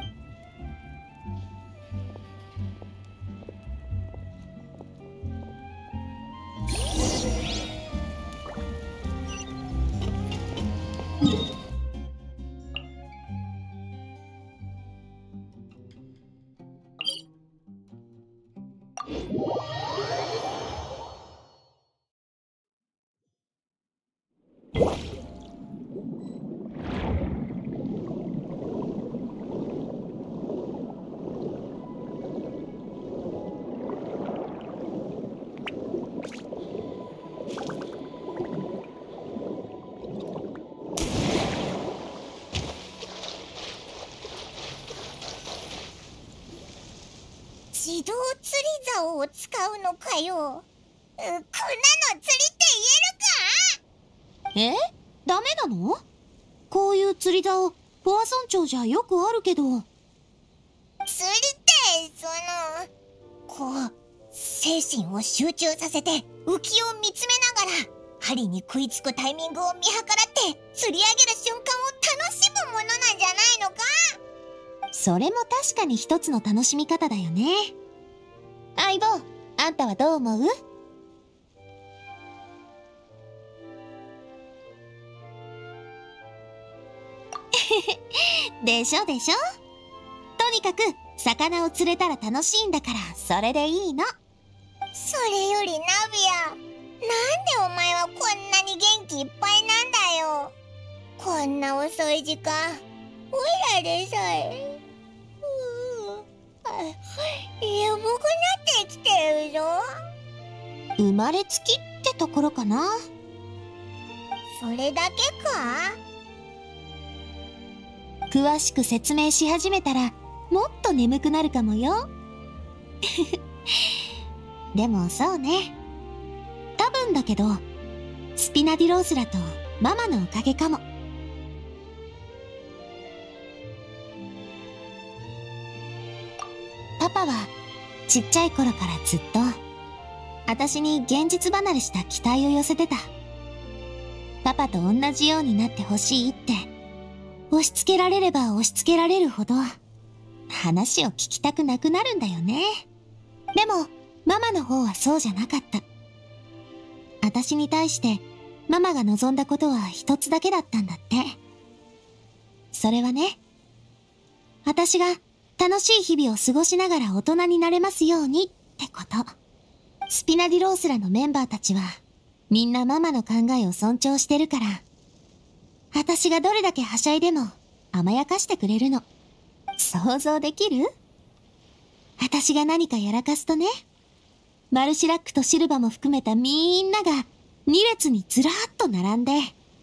自動釣り竿を使うのかよ。うこんなの釣りって言えるか？ え？ダメなの？こういう釣り竿ポア村長じゃよくあるけど。 釣りってそのこう精神を集中させて浮きを見つめながら針に食いつくタイミングを見計らって釣り上げる瞬間を楽しむものなんじゃないのか？ それも確かに一つの楽しみ方だよね。相棒、あんたはどう思う？でしょでしょ。とにかく魚を釣れたら楽しいんだからそれでいいの。 それよりナビア、なんでお前はこんなに元気いっぱいなんだよ。こんな遅い時間おいらでさえ眠くなってきてるぞ。 生まれつきってところかな。 それだけか？ 詳しく説明し始めたらもっと眠くなるかもよ。でもそうね、多分だけどスピナディロースラとママのおかげかも。パパはちっちゃい頃からずっと私に現実離れした期待を寄せてた。パパと同じようになってほしいって押し付けられれば押し付けられるほど話を聞きたくなくなるんだよね。でもママの方はそうじゃなかった。私に対してママが望んだことは一つだけだったんだって。それはね、私が楽しい日々を過ごしながら大人になれますようにってこと。スピナディロースラのメンバーたちはみんなママの考えを尊重してるから、私がどれだけはしゃいでも甘やかしてくれるの。想像できる？私が何かやらかすとね、マルシラックとシルバも含めたみんながに列にずらーっと並んで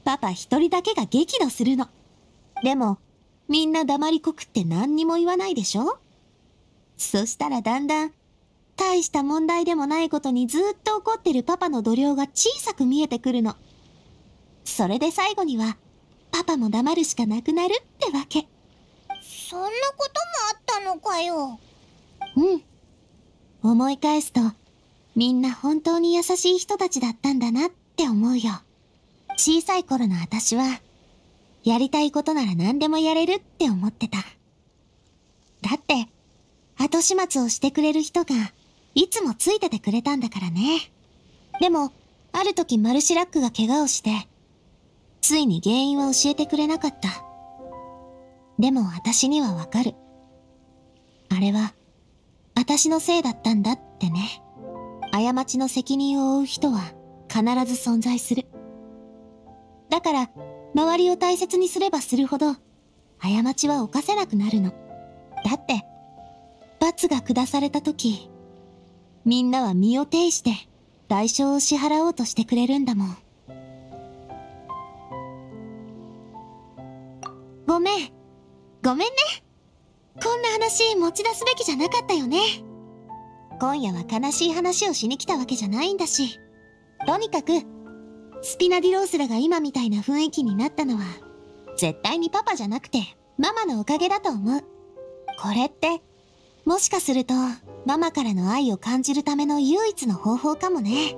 パパ一人だけが激怒するの。でも、みんな黙りこくって何にも言わないでしょ？そしたらだんだん、大した問題でもないことにずっと怒ってるパパの度量が小さく見えてくるの。それで最後には、パパも黙るしかなくなるってわけ。 そんなこともあったのかよ。 うん。思い返すと、みんな本当に優しい人たちだったんだなって思うよ。小さい頃の私は、やりたいことなら何でもやれるって思ってた。だって、後始末をしてくれる人が、いつもついててくれたんだからね。でも、ある時マルシラックが怪我をして、ついに原因は教えてくれなかった。でも私にはわかる。あれは、私のせいだったんだってね。過ちの責任を負う人は必ず存在する。だから、周りを大切にすればするほど、過ちは犯せなくなるの。だって、罰が下された時、みんなは身を挺して代償を支払おうとしてくれるんだもん。ごめん。ごめんね。こんな話持ち出すべきじゃなかったよね。今夜は悲しい話をしに来たわけじゃないんだし。とにかく、スピナディロースラが今みたいな雰囲気になったのは、絶対にパパじゃなくて、ママのおかげだと思う。これって、もしかすると、ママからの愛を感じるための唯一の方法かもね。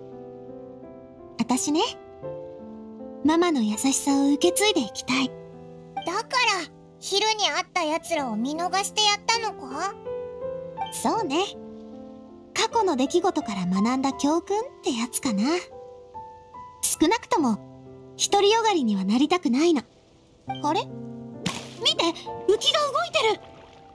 私ね、ママの優しさを受け継いでいきたい。 だから昼に会った奴らを見逃してやったのか？ そうね。過去の出来事から学んだ教訓ってやつかな。少なくとも独りよがりにはなりたくないの。あれ？見て、浮きが動いてる。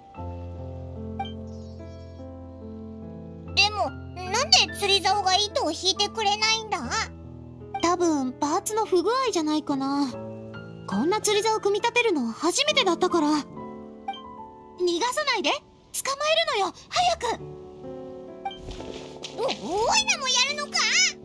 でもなんで釣り竿が糸を引いてくれないんだ？ 多分パーツの不具合じゃないかな。こんな釣り竿を組み立てるの初めてだったから。逃がさないで。捕まえるのよ。早く。 お、おいらもやるのか？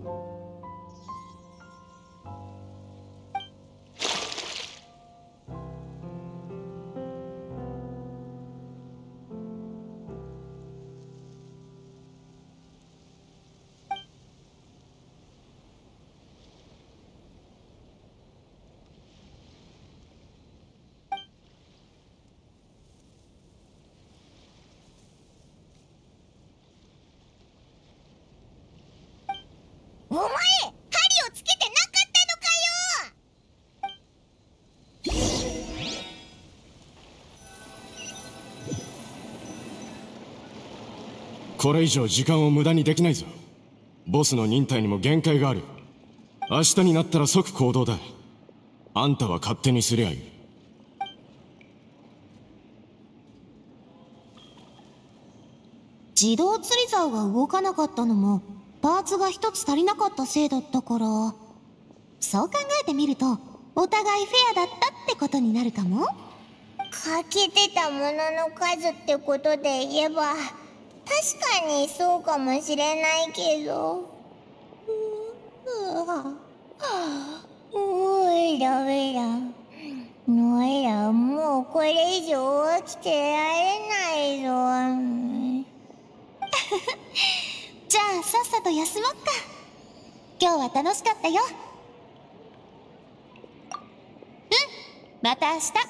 お前、針をつけてなかったのかよ！ これ以上時間を無駄にできないぞ。ボスの忍耐にも限界がある。明日になったら即行動だ。あんたは勝手にすりゃいい。 自動釣り竿が動かなかったのもパーツが一つ足りなかったせいだったから、そう考えてみるとお互いフェアだったってことになるかも。 欠けてたものの数ってことで言えば確かにそうかもしれないけど、おいらおいらおいらもうこれ以上起きてられないぞ。 じゃあさっさと休もっか。今日は楽しかったよ。うん、また明日。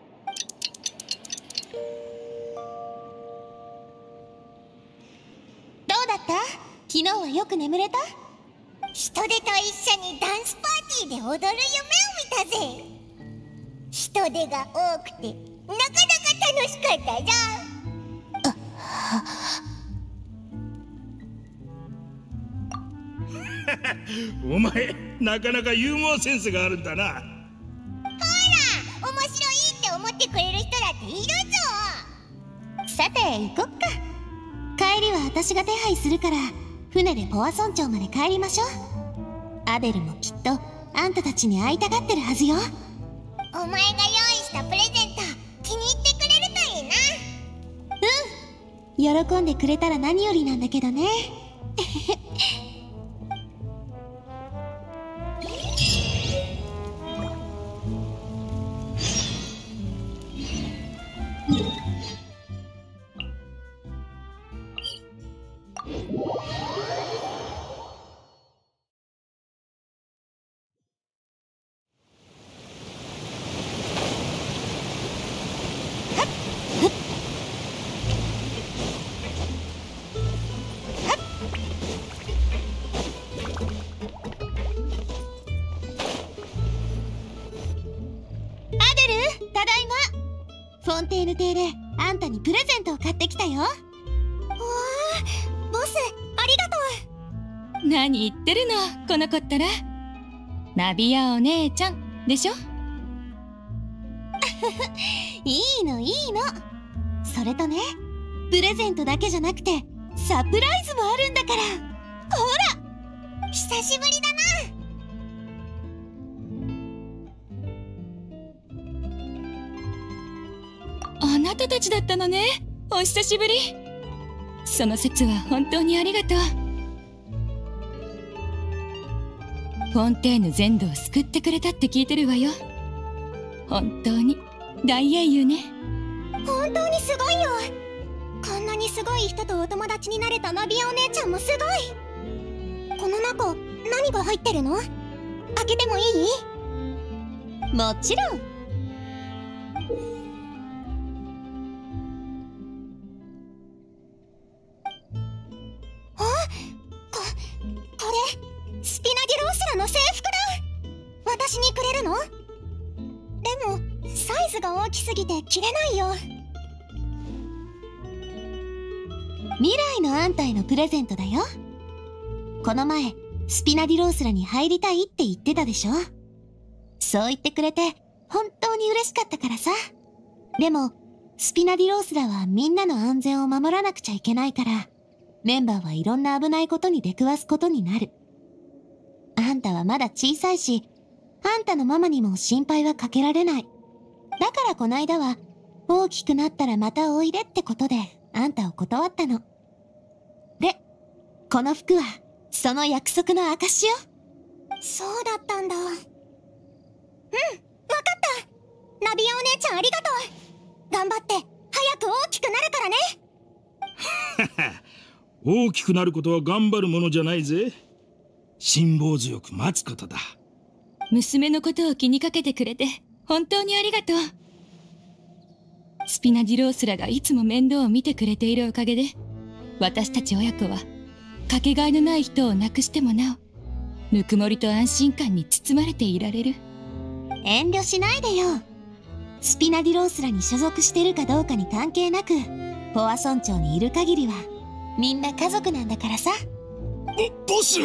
どうだった？昨日はよく眠れた？ 人手と一緒にダンスパーティーで踊る夢を見たぜ。人手が多くてなかなか楽しかったぞ。 お前なかなかユーモアセンスがあるんだな。 ほら、面白いって思ってくれる人だっているぞ。 さて行こっか。帰りは私が手配するから船でポワ村長まで帰りましょう。アデルもきっとあんたたちに会いたがってるはずよ。 お前が用意したプレゼント気に入ってくれるといいな。 うん、喜んでくれたら何よりなんだけどね。 フォンテーヌ邸であんたにプレゼントを買ってきたよ。わあ、ボス、ありがとう。 何言ってるのこの子ったら。ナビアお姉ちゃんでしょ。 いいのいいの。それとね、プレゼントだけじゃなくてサプライズもあるんだから。ほら、 久しぶりだな。 あなたたちだったのね。お久しぶり。その節は本当にありがとう。フォンテーヌ全土を救ってくれたって聞いてるわよ。本当に大英雄ね。 本当にすごいよ。こんなにすごい人とお友達になれたナビアお姉ちゃんもすごい。この中何が入ってるの？開けてもいい？もちろん。スピナディロースラの制服だ。私にくれるの？でもサイズが大きすぎて着れないよ。未来のあんたへのプレゼントだよ。この前スピナディロースラに入りたいって言ってたでしょ。そう言ってくれて本当に嬉しかったからさ。でもスピナディロースラはみんなの安全を守らなくちゃいけないから、メンバーはいろんな危ないことに出くわすことになる。あんたはまだ小さいし、あんたのママにも心配はかけられない。だからこないだは、大きくなったらまたおいでってことで、あんたを断ったの。で、この服は、その約束の証よ。そうだったんだ。うん、わかった。ナビアお姉ちゃんありがとう。頑張って、早く大きくなるからね。 大きくなることは頑張るものじゃないぜ。辛抱強く待つことだ。 娘のことを気にかけてくれて本当にありがとう。スピナディロースラがいつも面倒を見てくれているおかげで、私たち親子はかけがえのない人を亡くしてもなお、ぬくもりと安心感に包まれていられる。 遠慮しないでよ。スピナディロースラに所属してるかどうかに関係なく、ポワ村長にいる限りはみんな家族なんだからさ。 ボ、ボス！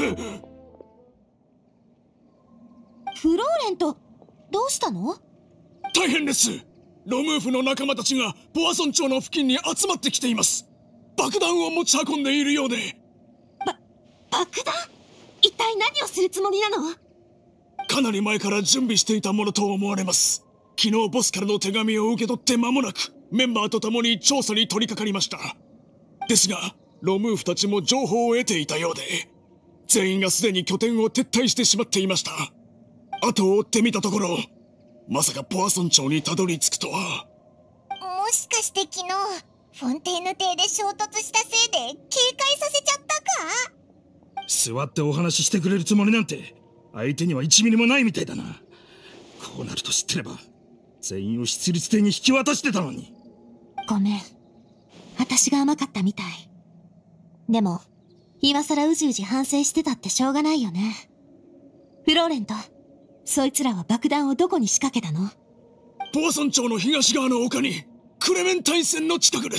フローレント、どうしたの？ 大変です。ロムーフの仲間たちがボア村長の付近に集まってきています。爆弾を持ち運んでいるようで。 ば、爆弾？一体何をするつもりなの？ かなり前から準備していたものと思われます。昨日ボスからの手紙を受け取って間もなくメンバーと共に調査に取り掛かりました。ですがロムーフたちも情報を得ていたようで、全員がすでに拠点を撤退してしまっていました。後を追ってみたところ、まさかポア村長にたどり着くとは。 もしかして昨日フォンテーヌ邸で衝突したせいで警戒させちゃったか？ 座ってお話ししてくれるつもりなんて相手にはいちミリもないみたいだな。こうなると知ってれば全員を出立邸に引き渡してたのに。 ごめん、私が甘かったみたい。でも今さらうじうじ反省してたってしょうがないよね。フローレント、そいつらは爆弾をどこに仕掛けたの？ ポア村長の東側の丘に、クレメンタイン線の近くです。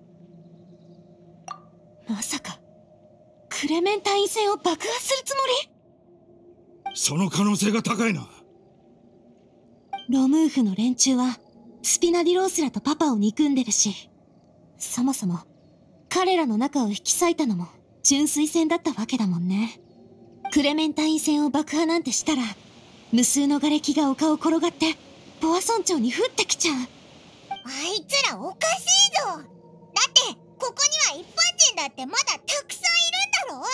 まさかクレメンタイン線を爆破するつもり？その可能性が高いな。 ロムーフの連中はスピナディロースラとパパを憎んでるし、そもそも彼らの仲を引き裂いたのも純粋戦だったわけだもんね。クレメンタイン線を爆破なんてしたら、無数の瓦礫が丘を転がってポア村長に降ってきちゃう。 あいつらおかしいぞ。だってここには一般人だってまだたくさんいるんだろ？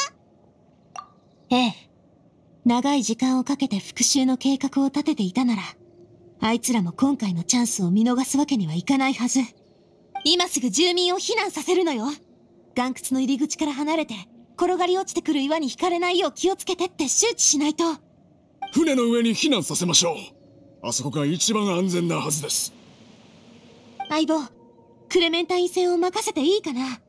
ええ、長い時間をかけて復讐の計画を立てていたなら、 あいつらも今回のチャンスを見逃すわけにはいかないはず。今すぐ住民を避難させるのよ。岩窟の入り口から離れて、転がり落ちてくる岩に引かれないよう気をつけてって周知しないと。 船の上に避難させましょう。あそこが一番安全なはずです。 相棒、クレメンタイン船を任せていいかな。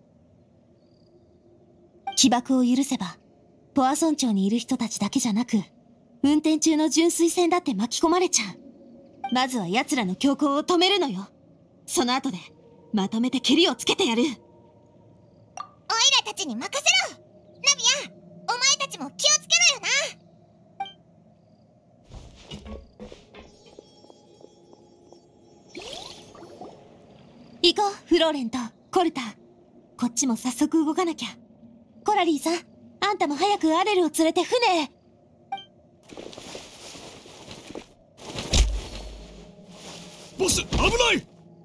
起爆を許せば、ポア村町にいる人たちだけじゃなく、運転中の純粋船だって巻き込まれちゃう。まずは奴らの強行を止めるのよ。その後で、まとめてケリをつけてやる。 オイラたちに任せろ。ナビア、お前たちも気をつけろよな。 行こう、フローレンとコルタ。こっちも早速動かなきゃ。コラリーさん、あんたも早くアレルを連れて船へ。 ボス、危ない！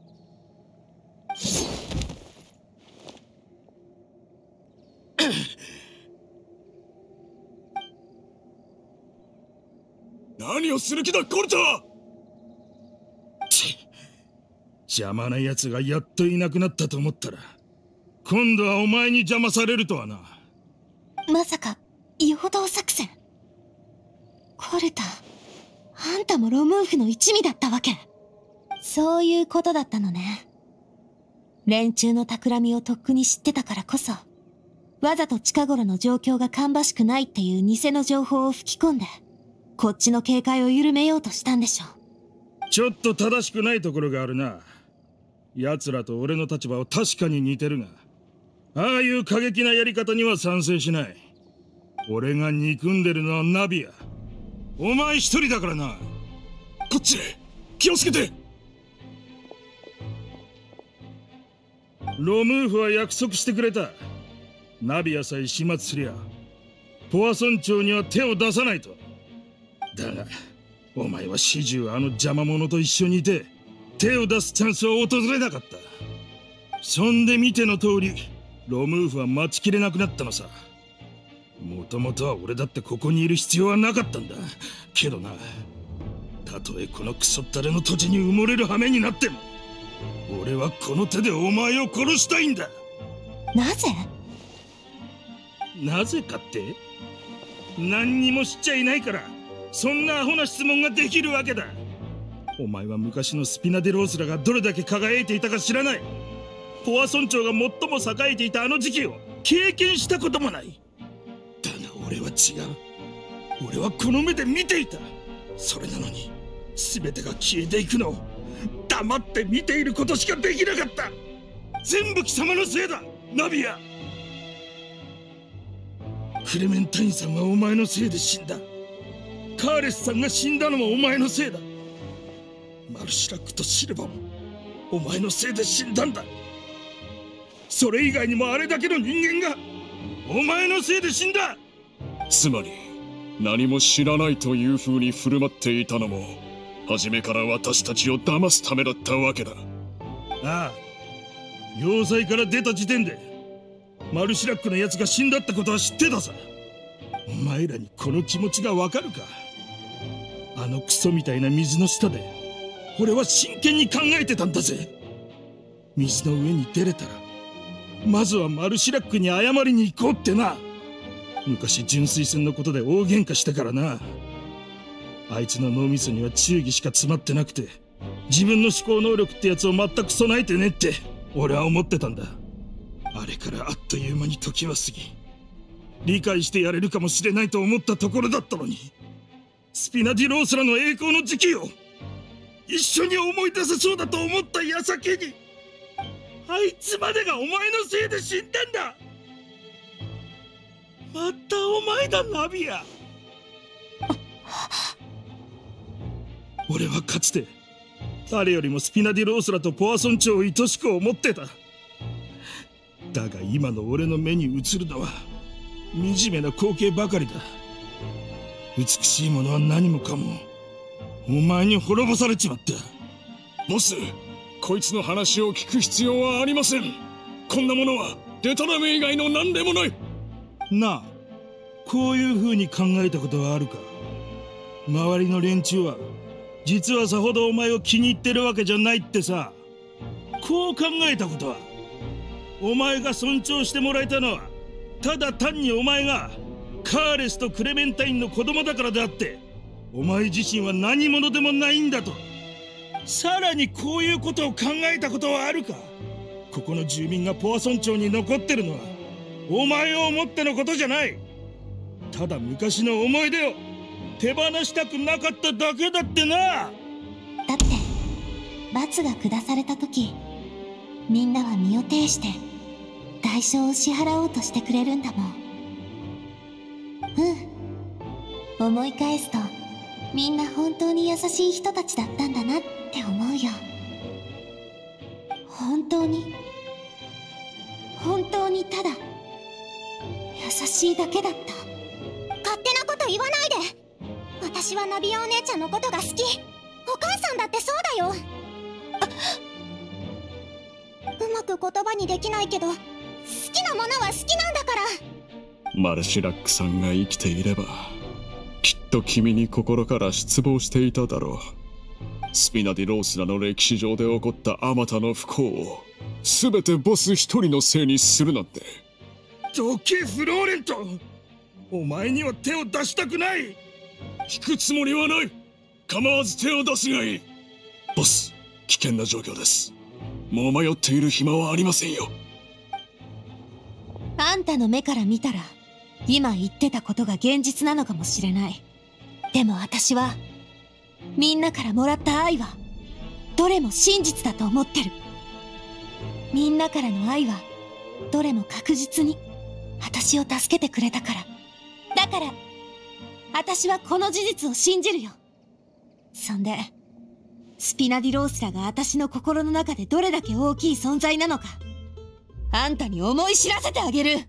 何をする気だ、コルタ！ 邪魔な奴がやっといなくなったと思ったら、今度はお前に邪魔されるとはな。 まさか誘導作戦。コルタ、あんたもロムーフの一味だったわけ。そういうことだったのね。連中の企みをとっくに知ってたからこそ、わざと近頃の状況が芳しくないっていう偽の情報を吹き込んで、こっちの警戒を緩めようとしたんでしょう。 ちょっと正しくないところがあるな。奴らと俺の立場は確かに似てるが、ああいう過激なやり方には賛成しない。俺が憎んでるのはナビア。お前一人だからな。 こっち気をつけて。 ロムーフは約束してくれた。ナビアさえ始末すりゃポア村長には手を出さないと。だがお前は始終あの邪魔者と一緒にいて手を出すチャンスは訪れなかった。そんで見ての通りロムーフは待ちきれなくなったのさ。もともとは俺だってここにいる必要はなかったんだけどな。たとえこのクソったれの土地に埋もれる羽目になっても俺はこの手でお前を殺したいんだ。 なぜ？ なぜかって何にも知っちゃいないからそんなアホな質問ができるわけだ。お前は昔のスピナデロースらがどれだけ輝いていたか知らない。ポア村長が最も栄えていたあの時期を経験したこともない。だが俺は違う。俺はこの目で見ていた。それなのに全てが消えていくのを黙って見ていることしかできなかった。全部貴様のせいだナビア。クレメンタインさんはお前のせいで死んだ。カーレスさんが死んだのもお前のせいだ。マルシラックとシルバもお前のせいで死んだんだ。それ以外にもあれだけの人間がお前のせいで死んだ。 つまり何も知らないという風に振る舞っていたのも初めから私たちを騙すためだったわけだ。 ああ、要塞から出た時点でマルシラックのやつが死んだってことは知ってたさ。お前らにこの気持ちがわかるか。あのクソみたいな水の下で俺は真剣に考えてたんだぜ。水の上に出れたらまずはマルシラックに謝りに行こうってな。昔純粋船のことで大喧嘩したからな。あいつの脳みそには忠義しか詰まってなくて自分の思考能力ってやつを全く備えてねって俺は思ってたんだ。あれからあっという間に時は過ぎ理解してやれるかもしれないと思ったところだったのに、スピナディロースらの栄光の時期を一緒に思い出せそうだと思った矢先にあいつまでがお前のせいで死んだんだ。またお前だナビア。俺はかつて誰よりもスピナディロースらとポア村長を愛しく思ってた。だが今の俺の目に映るのは惨めな光景ばかりだ。美しいものは何もかもお前に滅ぼされちまった。 ボス、こいつの話を聞く必要はありません。こんなものはデタラメ以外の何でもない。 なあ、こういう風に考えたことはあるか。周りの連中は実はさほどお前を気に入ってるわけじゃないってさ。こう考えたことは、お前が尊重してもらえたのはただ単にお前がカーレスとクレメンタインの子供だからであって、お前自身は何者でもないんだと。さらにこういうことを考えたことはあるか。ここの住民がポアソン町に残ってるのはお前を思ってのことじゃない。ただ昔の思い出を手放したくなかっただけだってな。 だって罰が下された時、みんなは身を挺して代償を支払おうとしてくれるんだもん。うん、思い返すとみんな本当に優しい人たちだったんだなって思うよ。本当に本当にただ優しいだけだった。 勝手なこと言わないで。私はナビアお姉ちゃんのことが好き。お母さんだってそうだよ。うまく言葉にできないけど、好きなものは好きなんだから。 マルシュラックさんが生きていればきっと君に心から失望していただろう。スピナディロースラの歴史上で起こったあまたの不幸を全てボス一人のせいにするなんて。 どけフローレント、お前には手を出したくない。 引くつもりはない。構わず手を出すがいい。ボス、危険な状況です。もう迷っている暇はありませんよ。 あんたの目から見たら今言ってたことが現実なのかもしれない。でも私はみんなからもらった愛はどれも真実だと思ってる。みんなからの愛はどれも確実に私を助けてくれたから。だから私はこの事実を信じるよ。そんでスピナディロースラが私の心の中でどれだけ大きい存在なのかあんたに思い知らせてあげる。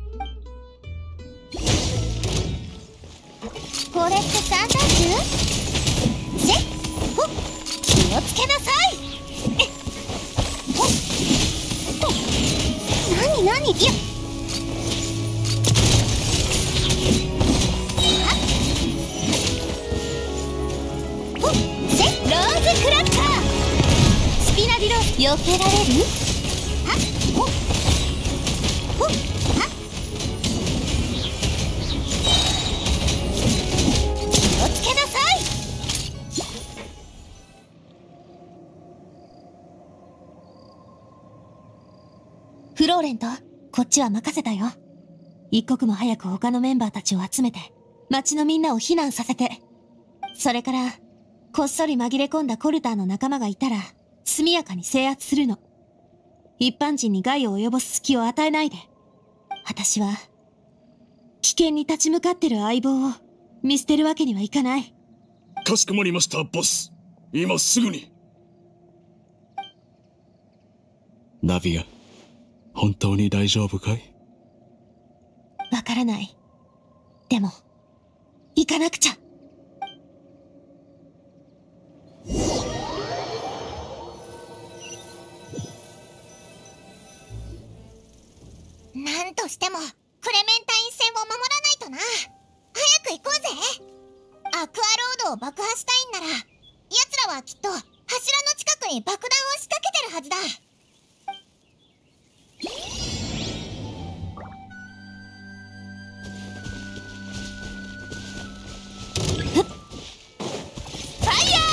これって三段銃？せっほっ、気をつけなさい。えっほっほっ、なになに、いやほっ、せっローズクラッカー。スピナディロース避けられる？はっほっほっはっ、気をつけなさい。 フローレント、こっちは任せたよ。一刻も早く他のメンバーたちを集めて町のみんなを避難させて、それからこっそり紛れ込んだコルターの仲間がいたら速やかに制圧するの。一般人に害を及ぼす隙を与えないで。私は危険に立ち向かってる相棒を見捨てるわけにはいかない。 かしこまりました、ボス。今すぐに。ナビア、本当に大丈夫かい？ わからない。でも行かなくちゃ。 なんとしてもクレメンタイン船を守らないとな。早く行こうぜ。アクアロードを爆破したいんなら、奴らはきっと柱の近くに爆弾を仕掛けてるはずだ。ファイヤ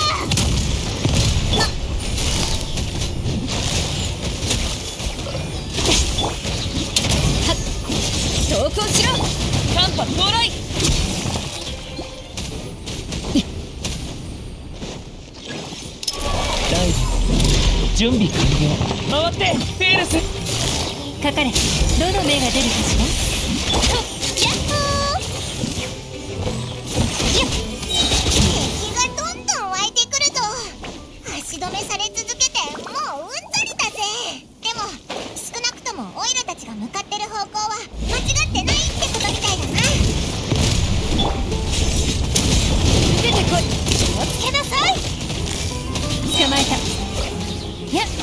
投降しろ。寒波到来。 大臣、準備完了。回ってフェールス。 かかれ。どの目が出るかしら。 ヤッホー。やっ、敵がどんどん湧いてくるぞ。足止めされ続けてもううんざりだぜ。でも少なくともオイルたちが向かってる方向は間違ってないってことみたいだな。 出てこい。 気をつけなさい。 捕まえた。やっ、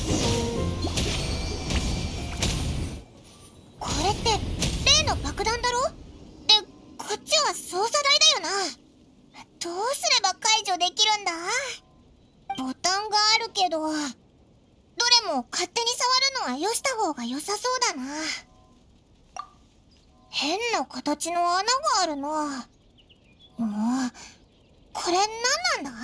これって例の爆弾だろ？で、こっちは操作台だよな。どうすれば解除できるんだ？ 手に触るのはよした方が良さそうだな。変な形の穴があるな。もうこれ何なんだ？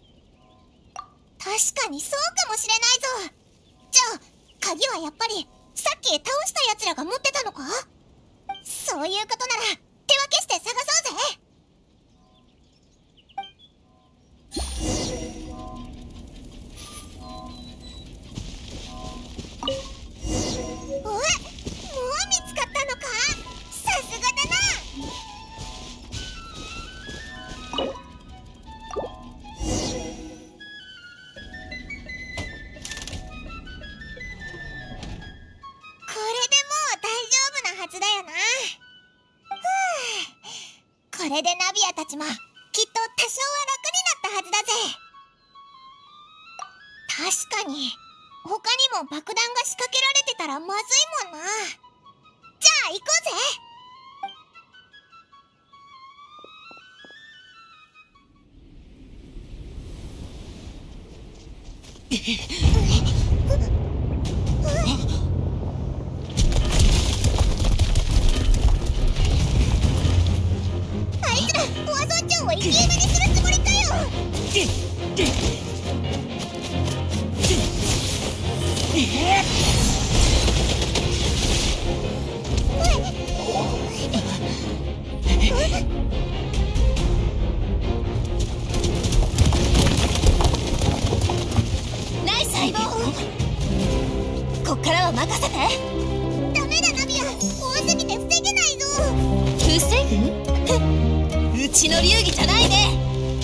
確かにそうかもしれないぞ。じゃあ鍵はやっぱりさっき倒した奴らが持ってたのか？そういうことなら手分けして探そうぜ。おい、もう見つかったのか？さすがだな。これでもう大丈夫なはずだよな。ふう、これでナビアたちもきっと多少は楽になったはずだぜ。確かに他にも爆弾が仕掛けられてたらまずいもんな。じゃあ行こうぜ。あいつらポア村長を生き埋めにするつもりかよ。 ナイス相棒。こっからは任せて。 ダメだナビア、多すぎて防げないぞ。 防ぐ？うちの流儀じゃないね。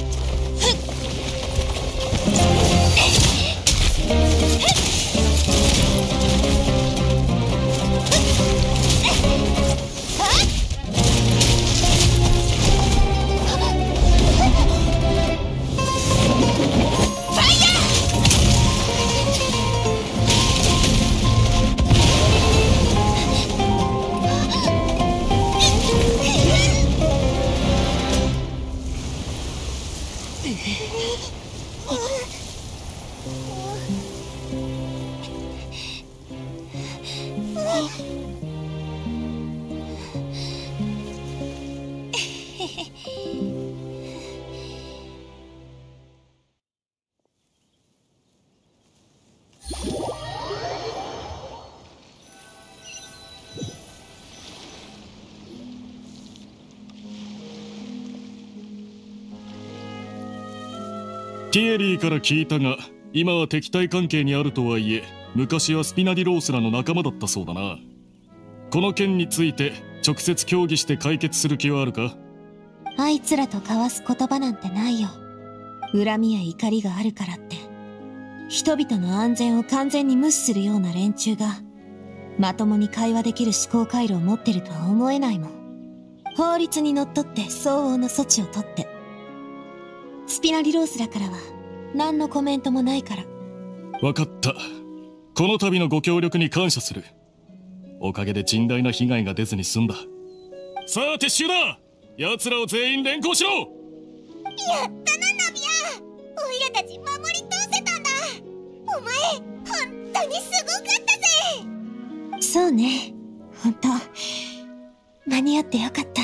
ティエリーから聞いたが、今は敵対関係にあるとはいえ、昔はスピナディロースらの仲間だったそうだな。この件について直接協議して解決する気はあるか？ あいつらと交わす言葉なんてないよ。恨みや怒りがあるからって人々の安全を完全に無視するような連中がまともに会話できる思考回路を持ってるとは思えないもん。法律にのっとって相応の措置をとって。スピナディロースらからは何のコメントもないから。 分かった。この度のご協力に感謝する。おかげで甚大な被害が出ずに済んだ。さあ撤収だ。奴らを全員連行しろ。 やったなナビア、オイラたち守り通せたんだ。お前本当にすごかったぜ。 そうね、本当間に合ってよかった。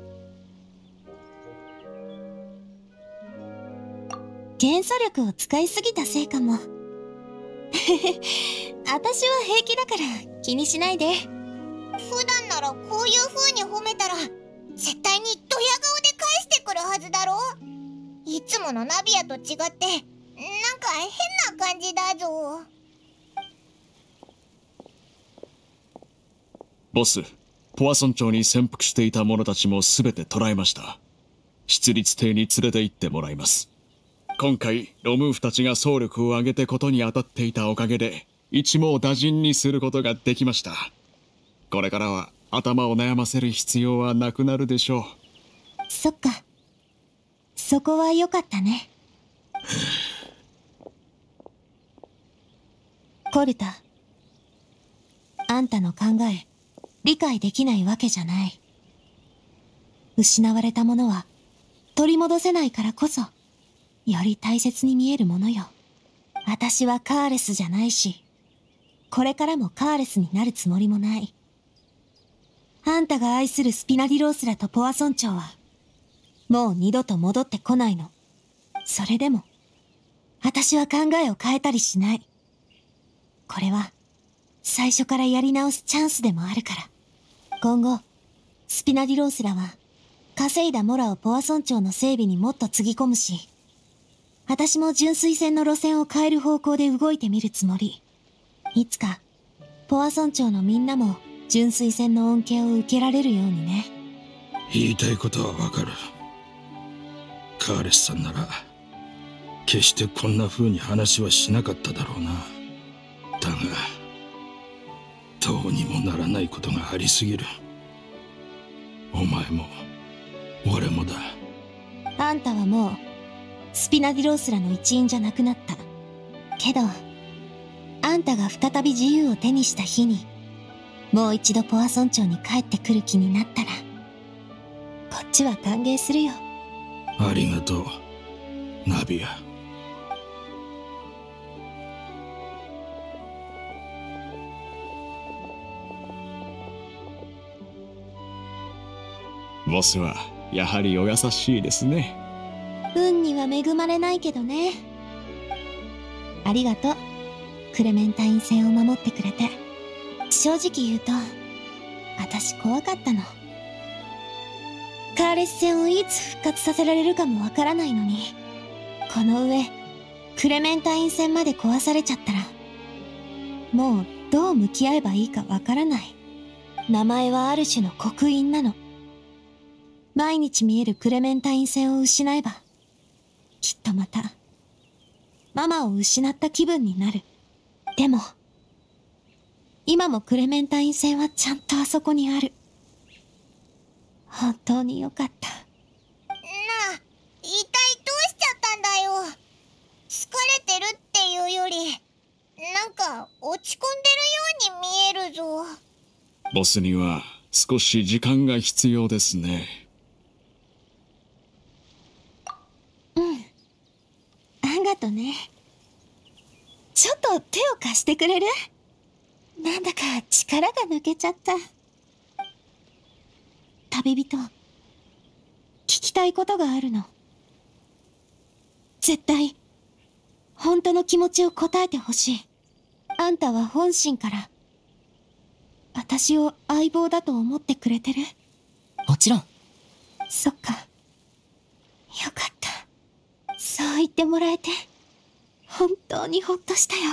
元素力を使いすぎたせいかも。私は平気だから気にしないで。 普段ならこういう風に褒めたら絶対にドヤ顔で返してくるはずだろ。いつものナビアと違ってなんか変な感じだぞ。 ボス、ポア村長に潜伏していた者たちも全て捕らえました。出立邸に連れて行ってもらいます。今回ロムーフたちが総力を挙げてことに当たっていたおかげで一網打尽にすることができました。これからは頭を悩ませる必要はなくなるでしょう。 そっか、そこは良かったね。コルタ、あんたの考え理解できないわけじゃない。失われたものは取り戻せないからこそより大切に見えるものよ。私はカーレスじゃないし、 これからもカーレスになるつもりもない。あんたが愛するスピナディロースラとポア村長は、もう二度と戻ってこないの。それでも、私は考えを変えたりしない。これは、最初からやり直すチャンスでもあるから。今後、スピナディロースラは、稼いだモラをポア村長の整備にもっとつぎ込むし、私も純粋戦の路線を変える方向で動いてみるつもり。いつか、ポア村長のみんなも純粋戦の恩恵を受けられるようにね。 言いたいことはわかる。カーレスさんなら決してこんな風に話はしなかっただろうな。だがどうにもならないことがありすぎる。お前も俺もだ。 あんたはもうスピナディロースラの一員じゃなくなった。けどあんたが再び自由を手にした日に、もう一度ポア村長に帰ってくる気になったら、こっちは歓迎するよ。 ありがとう、ナビア。 ボスはやはりお優しいですね。 運には恵まれないけどね。ありがとう、クレメンタイン戦を守ってくれて。正直言うと、私怖かったの。カーレス戦をいつ復活させられるかもわからないのに、この上クレメンタイン戦まで壊されちゃったら、もうどう向き合えばいいかわからない。名前はある種の刻印なの。毎日見えるクレメンタイン戦を失えば、きっとまたママを失った気分になる。でも今もクレメンタイン戦はちゃんとあそこにある。本当によかった。 なあ、一体どうしちゃったんだよ。疲れてるっていうより、なんか落ち込んでるように見えるぞ。 ボスには少し時間が必要ですね。 うん。ありがとね。ちょっと手を貸してくれる？なんだか力が抜けちゃった。旅人、聞きたいことがあるの。絶対、本当の気持ちを答えてほしい。あんたは本心から、私を相棒だと思ってくれてる？ もちろん。 そっか。よかった。そう言ってもらえて、本当にほっとしたよ。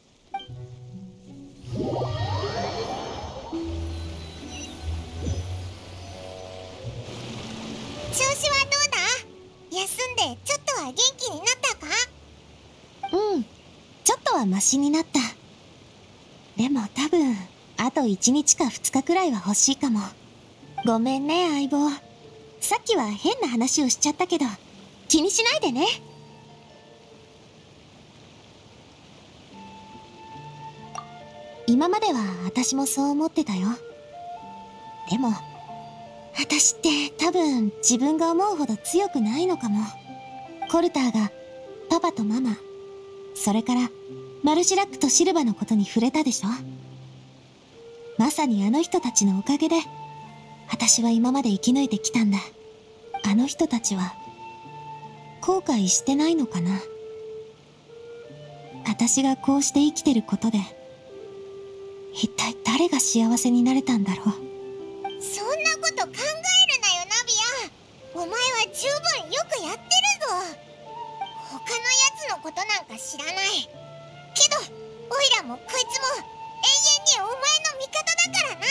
調子はどうだ？休んでちょっとは元気になったか？ うん、ちょっとはマシになった。でも多分あといちにちかふつかくらいは欲しいかも。ごめんね相棒。さっきは変な話をしちゃったけど、気にしないでね。今までは私もそう思ってたよ。でも私って多分自分が思うほど強くないのかも。コルターがパパとママ、それからマルシラックとシルバのことに触れたでしょ。まさにあの人たちのおかげで私は今まで生き抜いてきたんだ。あの人たちは後悔してないのかな。私がこうして生きてることで一体誰が幸せになれたんだろう。 そんなこと考えるなよナビア。お前は十分よくやってるぞ。他のやつのことなんか知らないけど、オイラもこいつも永遠にお前の味方だからな。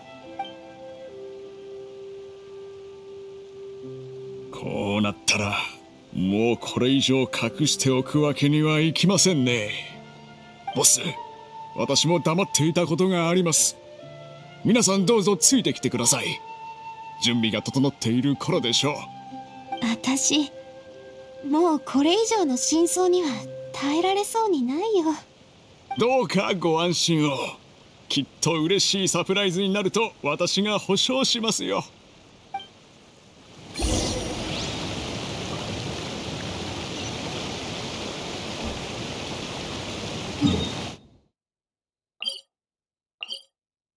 こうなったらもうこれ以上隠しておくわけにはいきませんね。ボス、私も黙っていたことがあります。皆さんどうぞついてきてください。準備が整っている頃でしょう。 私もうこれ以上の真相には耐えられそうにないよ。 どうかご安心を。きっと嬉しいサプライズになると私が保証しますよ。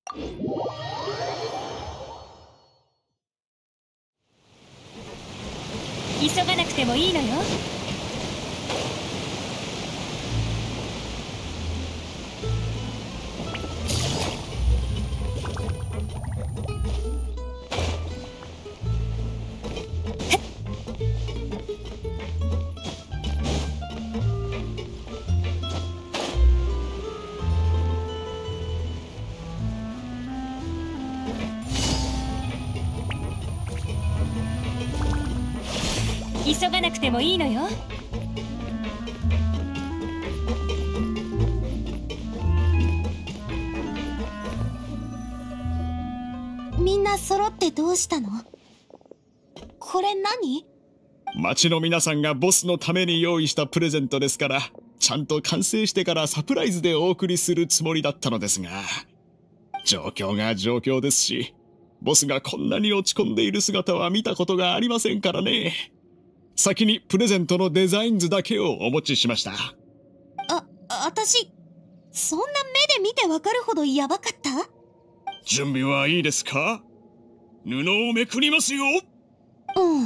急がなくてもいいのよ。急がなくてもいいのよ。 みんな揃ってどうしたの？これ何？ 町の皆さんがボスのために用意したプレゼントですから、ちゃんと完成してからサプライズでお送りするつもりだったのですが、状況が状況ですし、ボスがこんなに落ち込んでいる姿は見たことがありませんからね。先にプレゼントのデザイン図だけをお持ちしました。 あ、あたし、そんな目で見てわかるほどヤバかった？ 準備はいいですか？布をめくりますよ。 うん。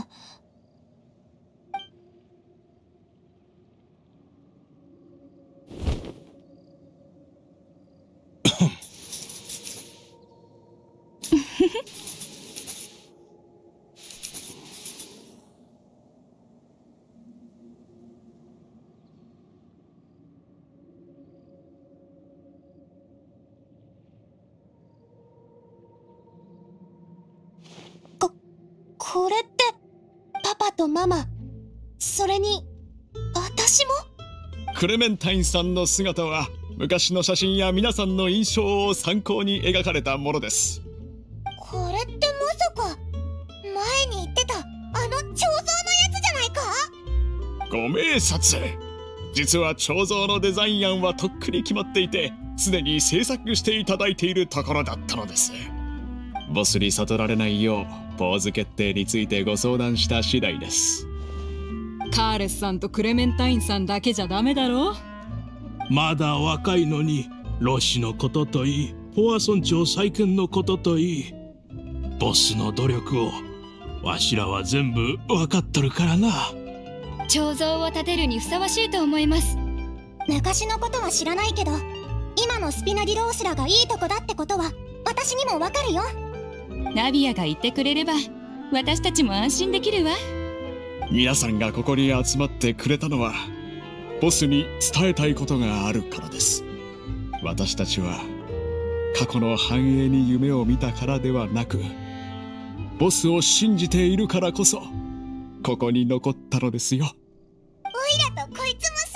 これってパパとママ、それに私も？ クレメンタインさんの姿は昔の写真や皆さんの印象を参考に描かれたものです。 これってまさか前に言ってたあの彫像のやつじゃないか？ ご明察。実は彫像のデザイン案はとっくに決まっていて、すでに制作していただいているところだったのです。ボスに悟られないようポーズ決定についてご相談した次第です。 カーレスさんとクレメンタインさんだけじゃダメだろ。 まだ若いのにロシのことといい、ポワ村長再建のことといい、ボスの努力をわしらは全部分かっとるからな。 彫像を建てるにふさわしいと思います。 昔のことは知らないけど、今のスピナディロースラがいいとこだってことは私にもわかるよ。 ナビアが言ってくれれば私たちも安心できるわ。 皆さんがここに集まってくれたのはボスに伝えたいことがあるからです。私たちは過去の繁栄に夢を見たからではなく、ボスを信じているからこそここに残ったのですよ。 オイラとこいつも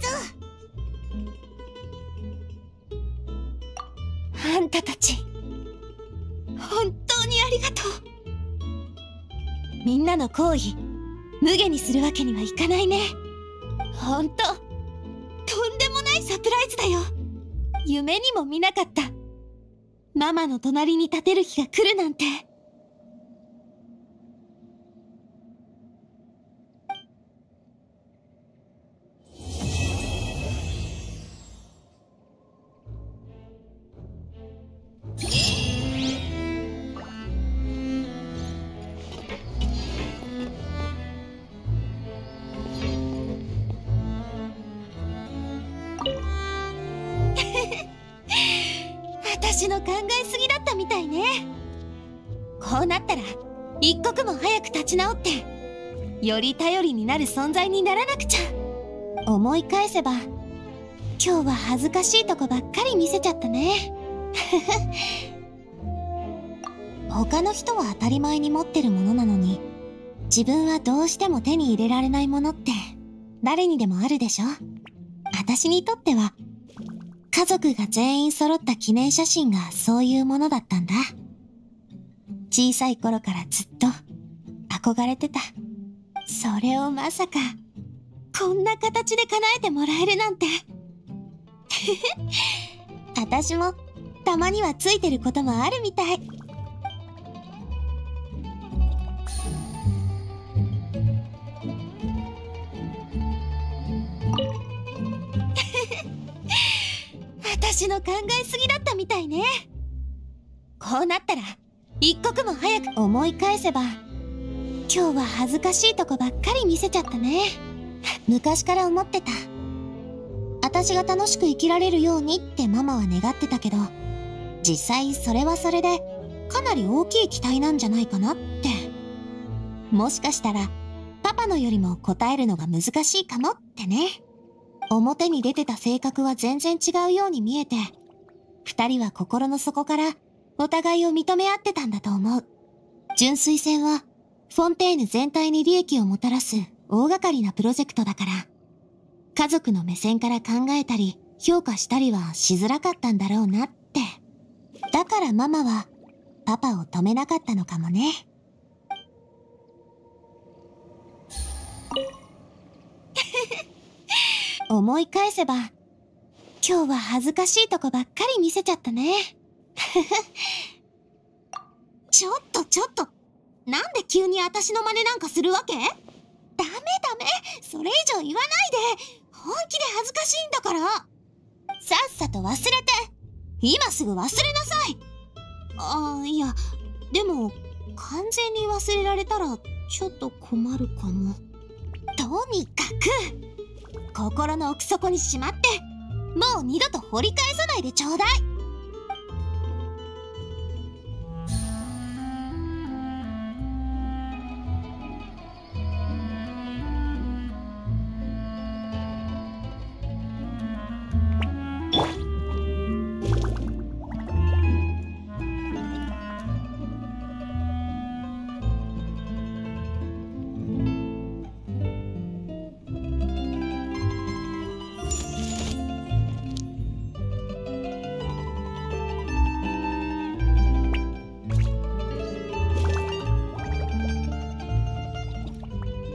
そうだぞ。 あんたたち本当にありがとう。みんなの好意無下にするわけにはいかないね。ほんととんでもないサプライズだよ。夢にも見なかった。ママの隣に立てる日が来るなんて。私の考えすぎだったみたいね。こうなったら一刻も早く立ち直ってより頼りになる存在にならなくちゃ。思い返せば今日は恥ずかしいとこばっかり見せちゃったね。他の人は当たり前に持ってるものなのに、自分はどうしても手に入れられないものって誰にでもあるでしょ。私にとっては家族が全員揃った記念写真がそういうものだったんだ。小さい頃からずっと憧れてた。それをまさかこんな形で叶えてもらえるなんて。私もたまにはついてることもあるみたい。私の考えすぎだったみたいね。 こうなったら一刻も早く思い返せば、今日は恥ずかしいとこばっかり見せちゃったね。昔から思ってた。私が楽しく生きられるようにってママは願ってたけど、実際それはそれでかなり大きい期待なんじゃないかなって。もしかしたらパパのよりも答えるのが難しいかもってね。表に出てた性格は全然違うように見えて、二人は心の底からお互いを認め合ってたんだと思う。純粋戦はフォンテーヌ全体に利益をもたらす大掛かりなプロジェクトだから、家族の目線から考えたり評価したりはしづらかったんだろうなって。だからママはパパを止めなかったのかもね。思い返せば今日は恥ずかしいとこばっかり見せちゃったね。ちょっとちょっと、なんで急に私の真似なんかするわけ？ダメダメ、それ以上言わないで。本気で恥ずかしいんだから。さっさと忘れて。今すぐ忘れなさい。ああ、いや、でも完全に忘れられたらちょっと困るかも。とにかく心の奥底にしまって、もう二度と掘り返さないでちょうだい。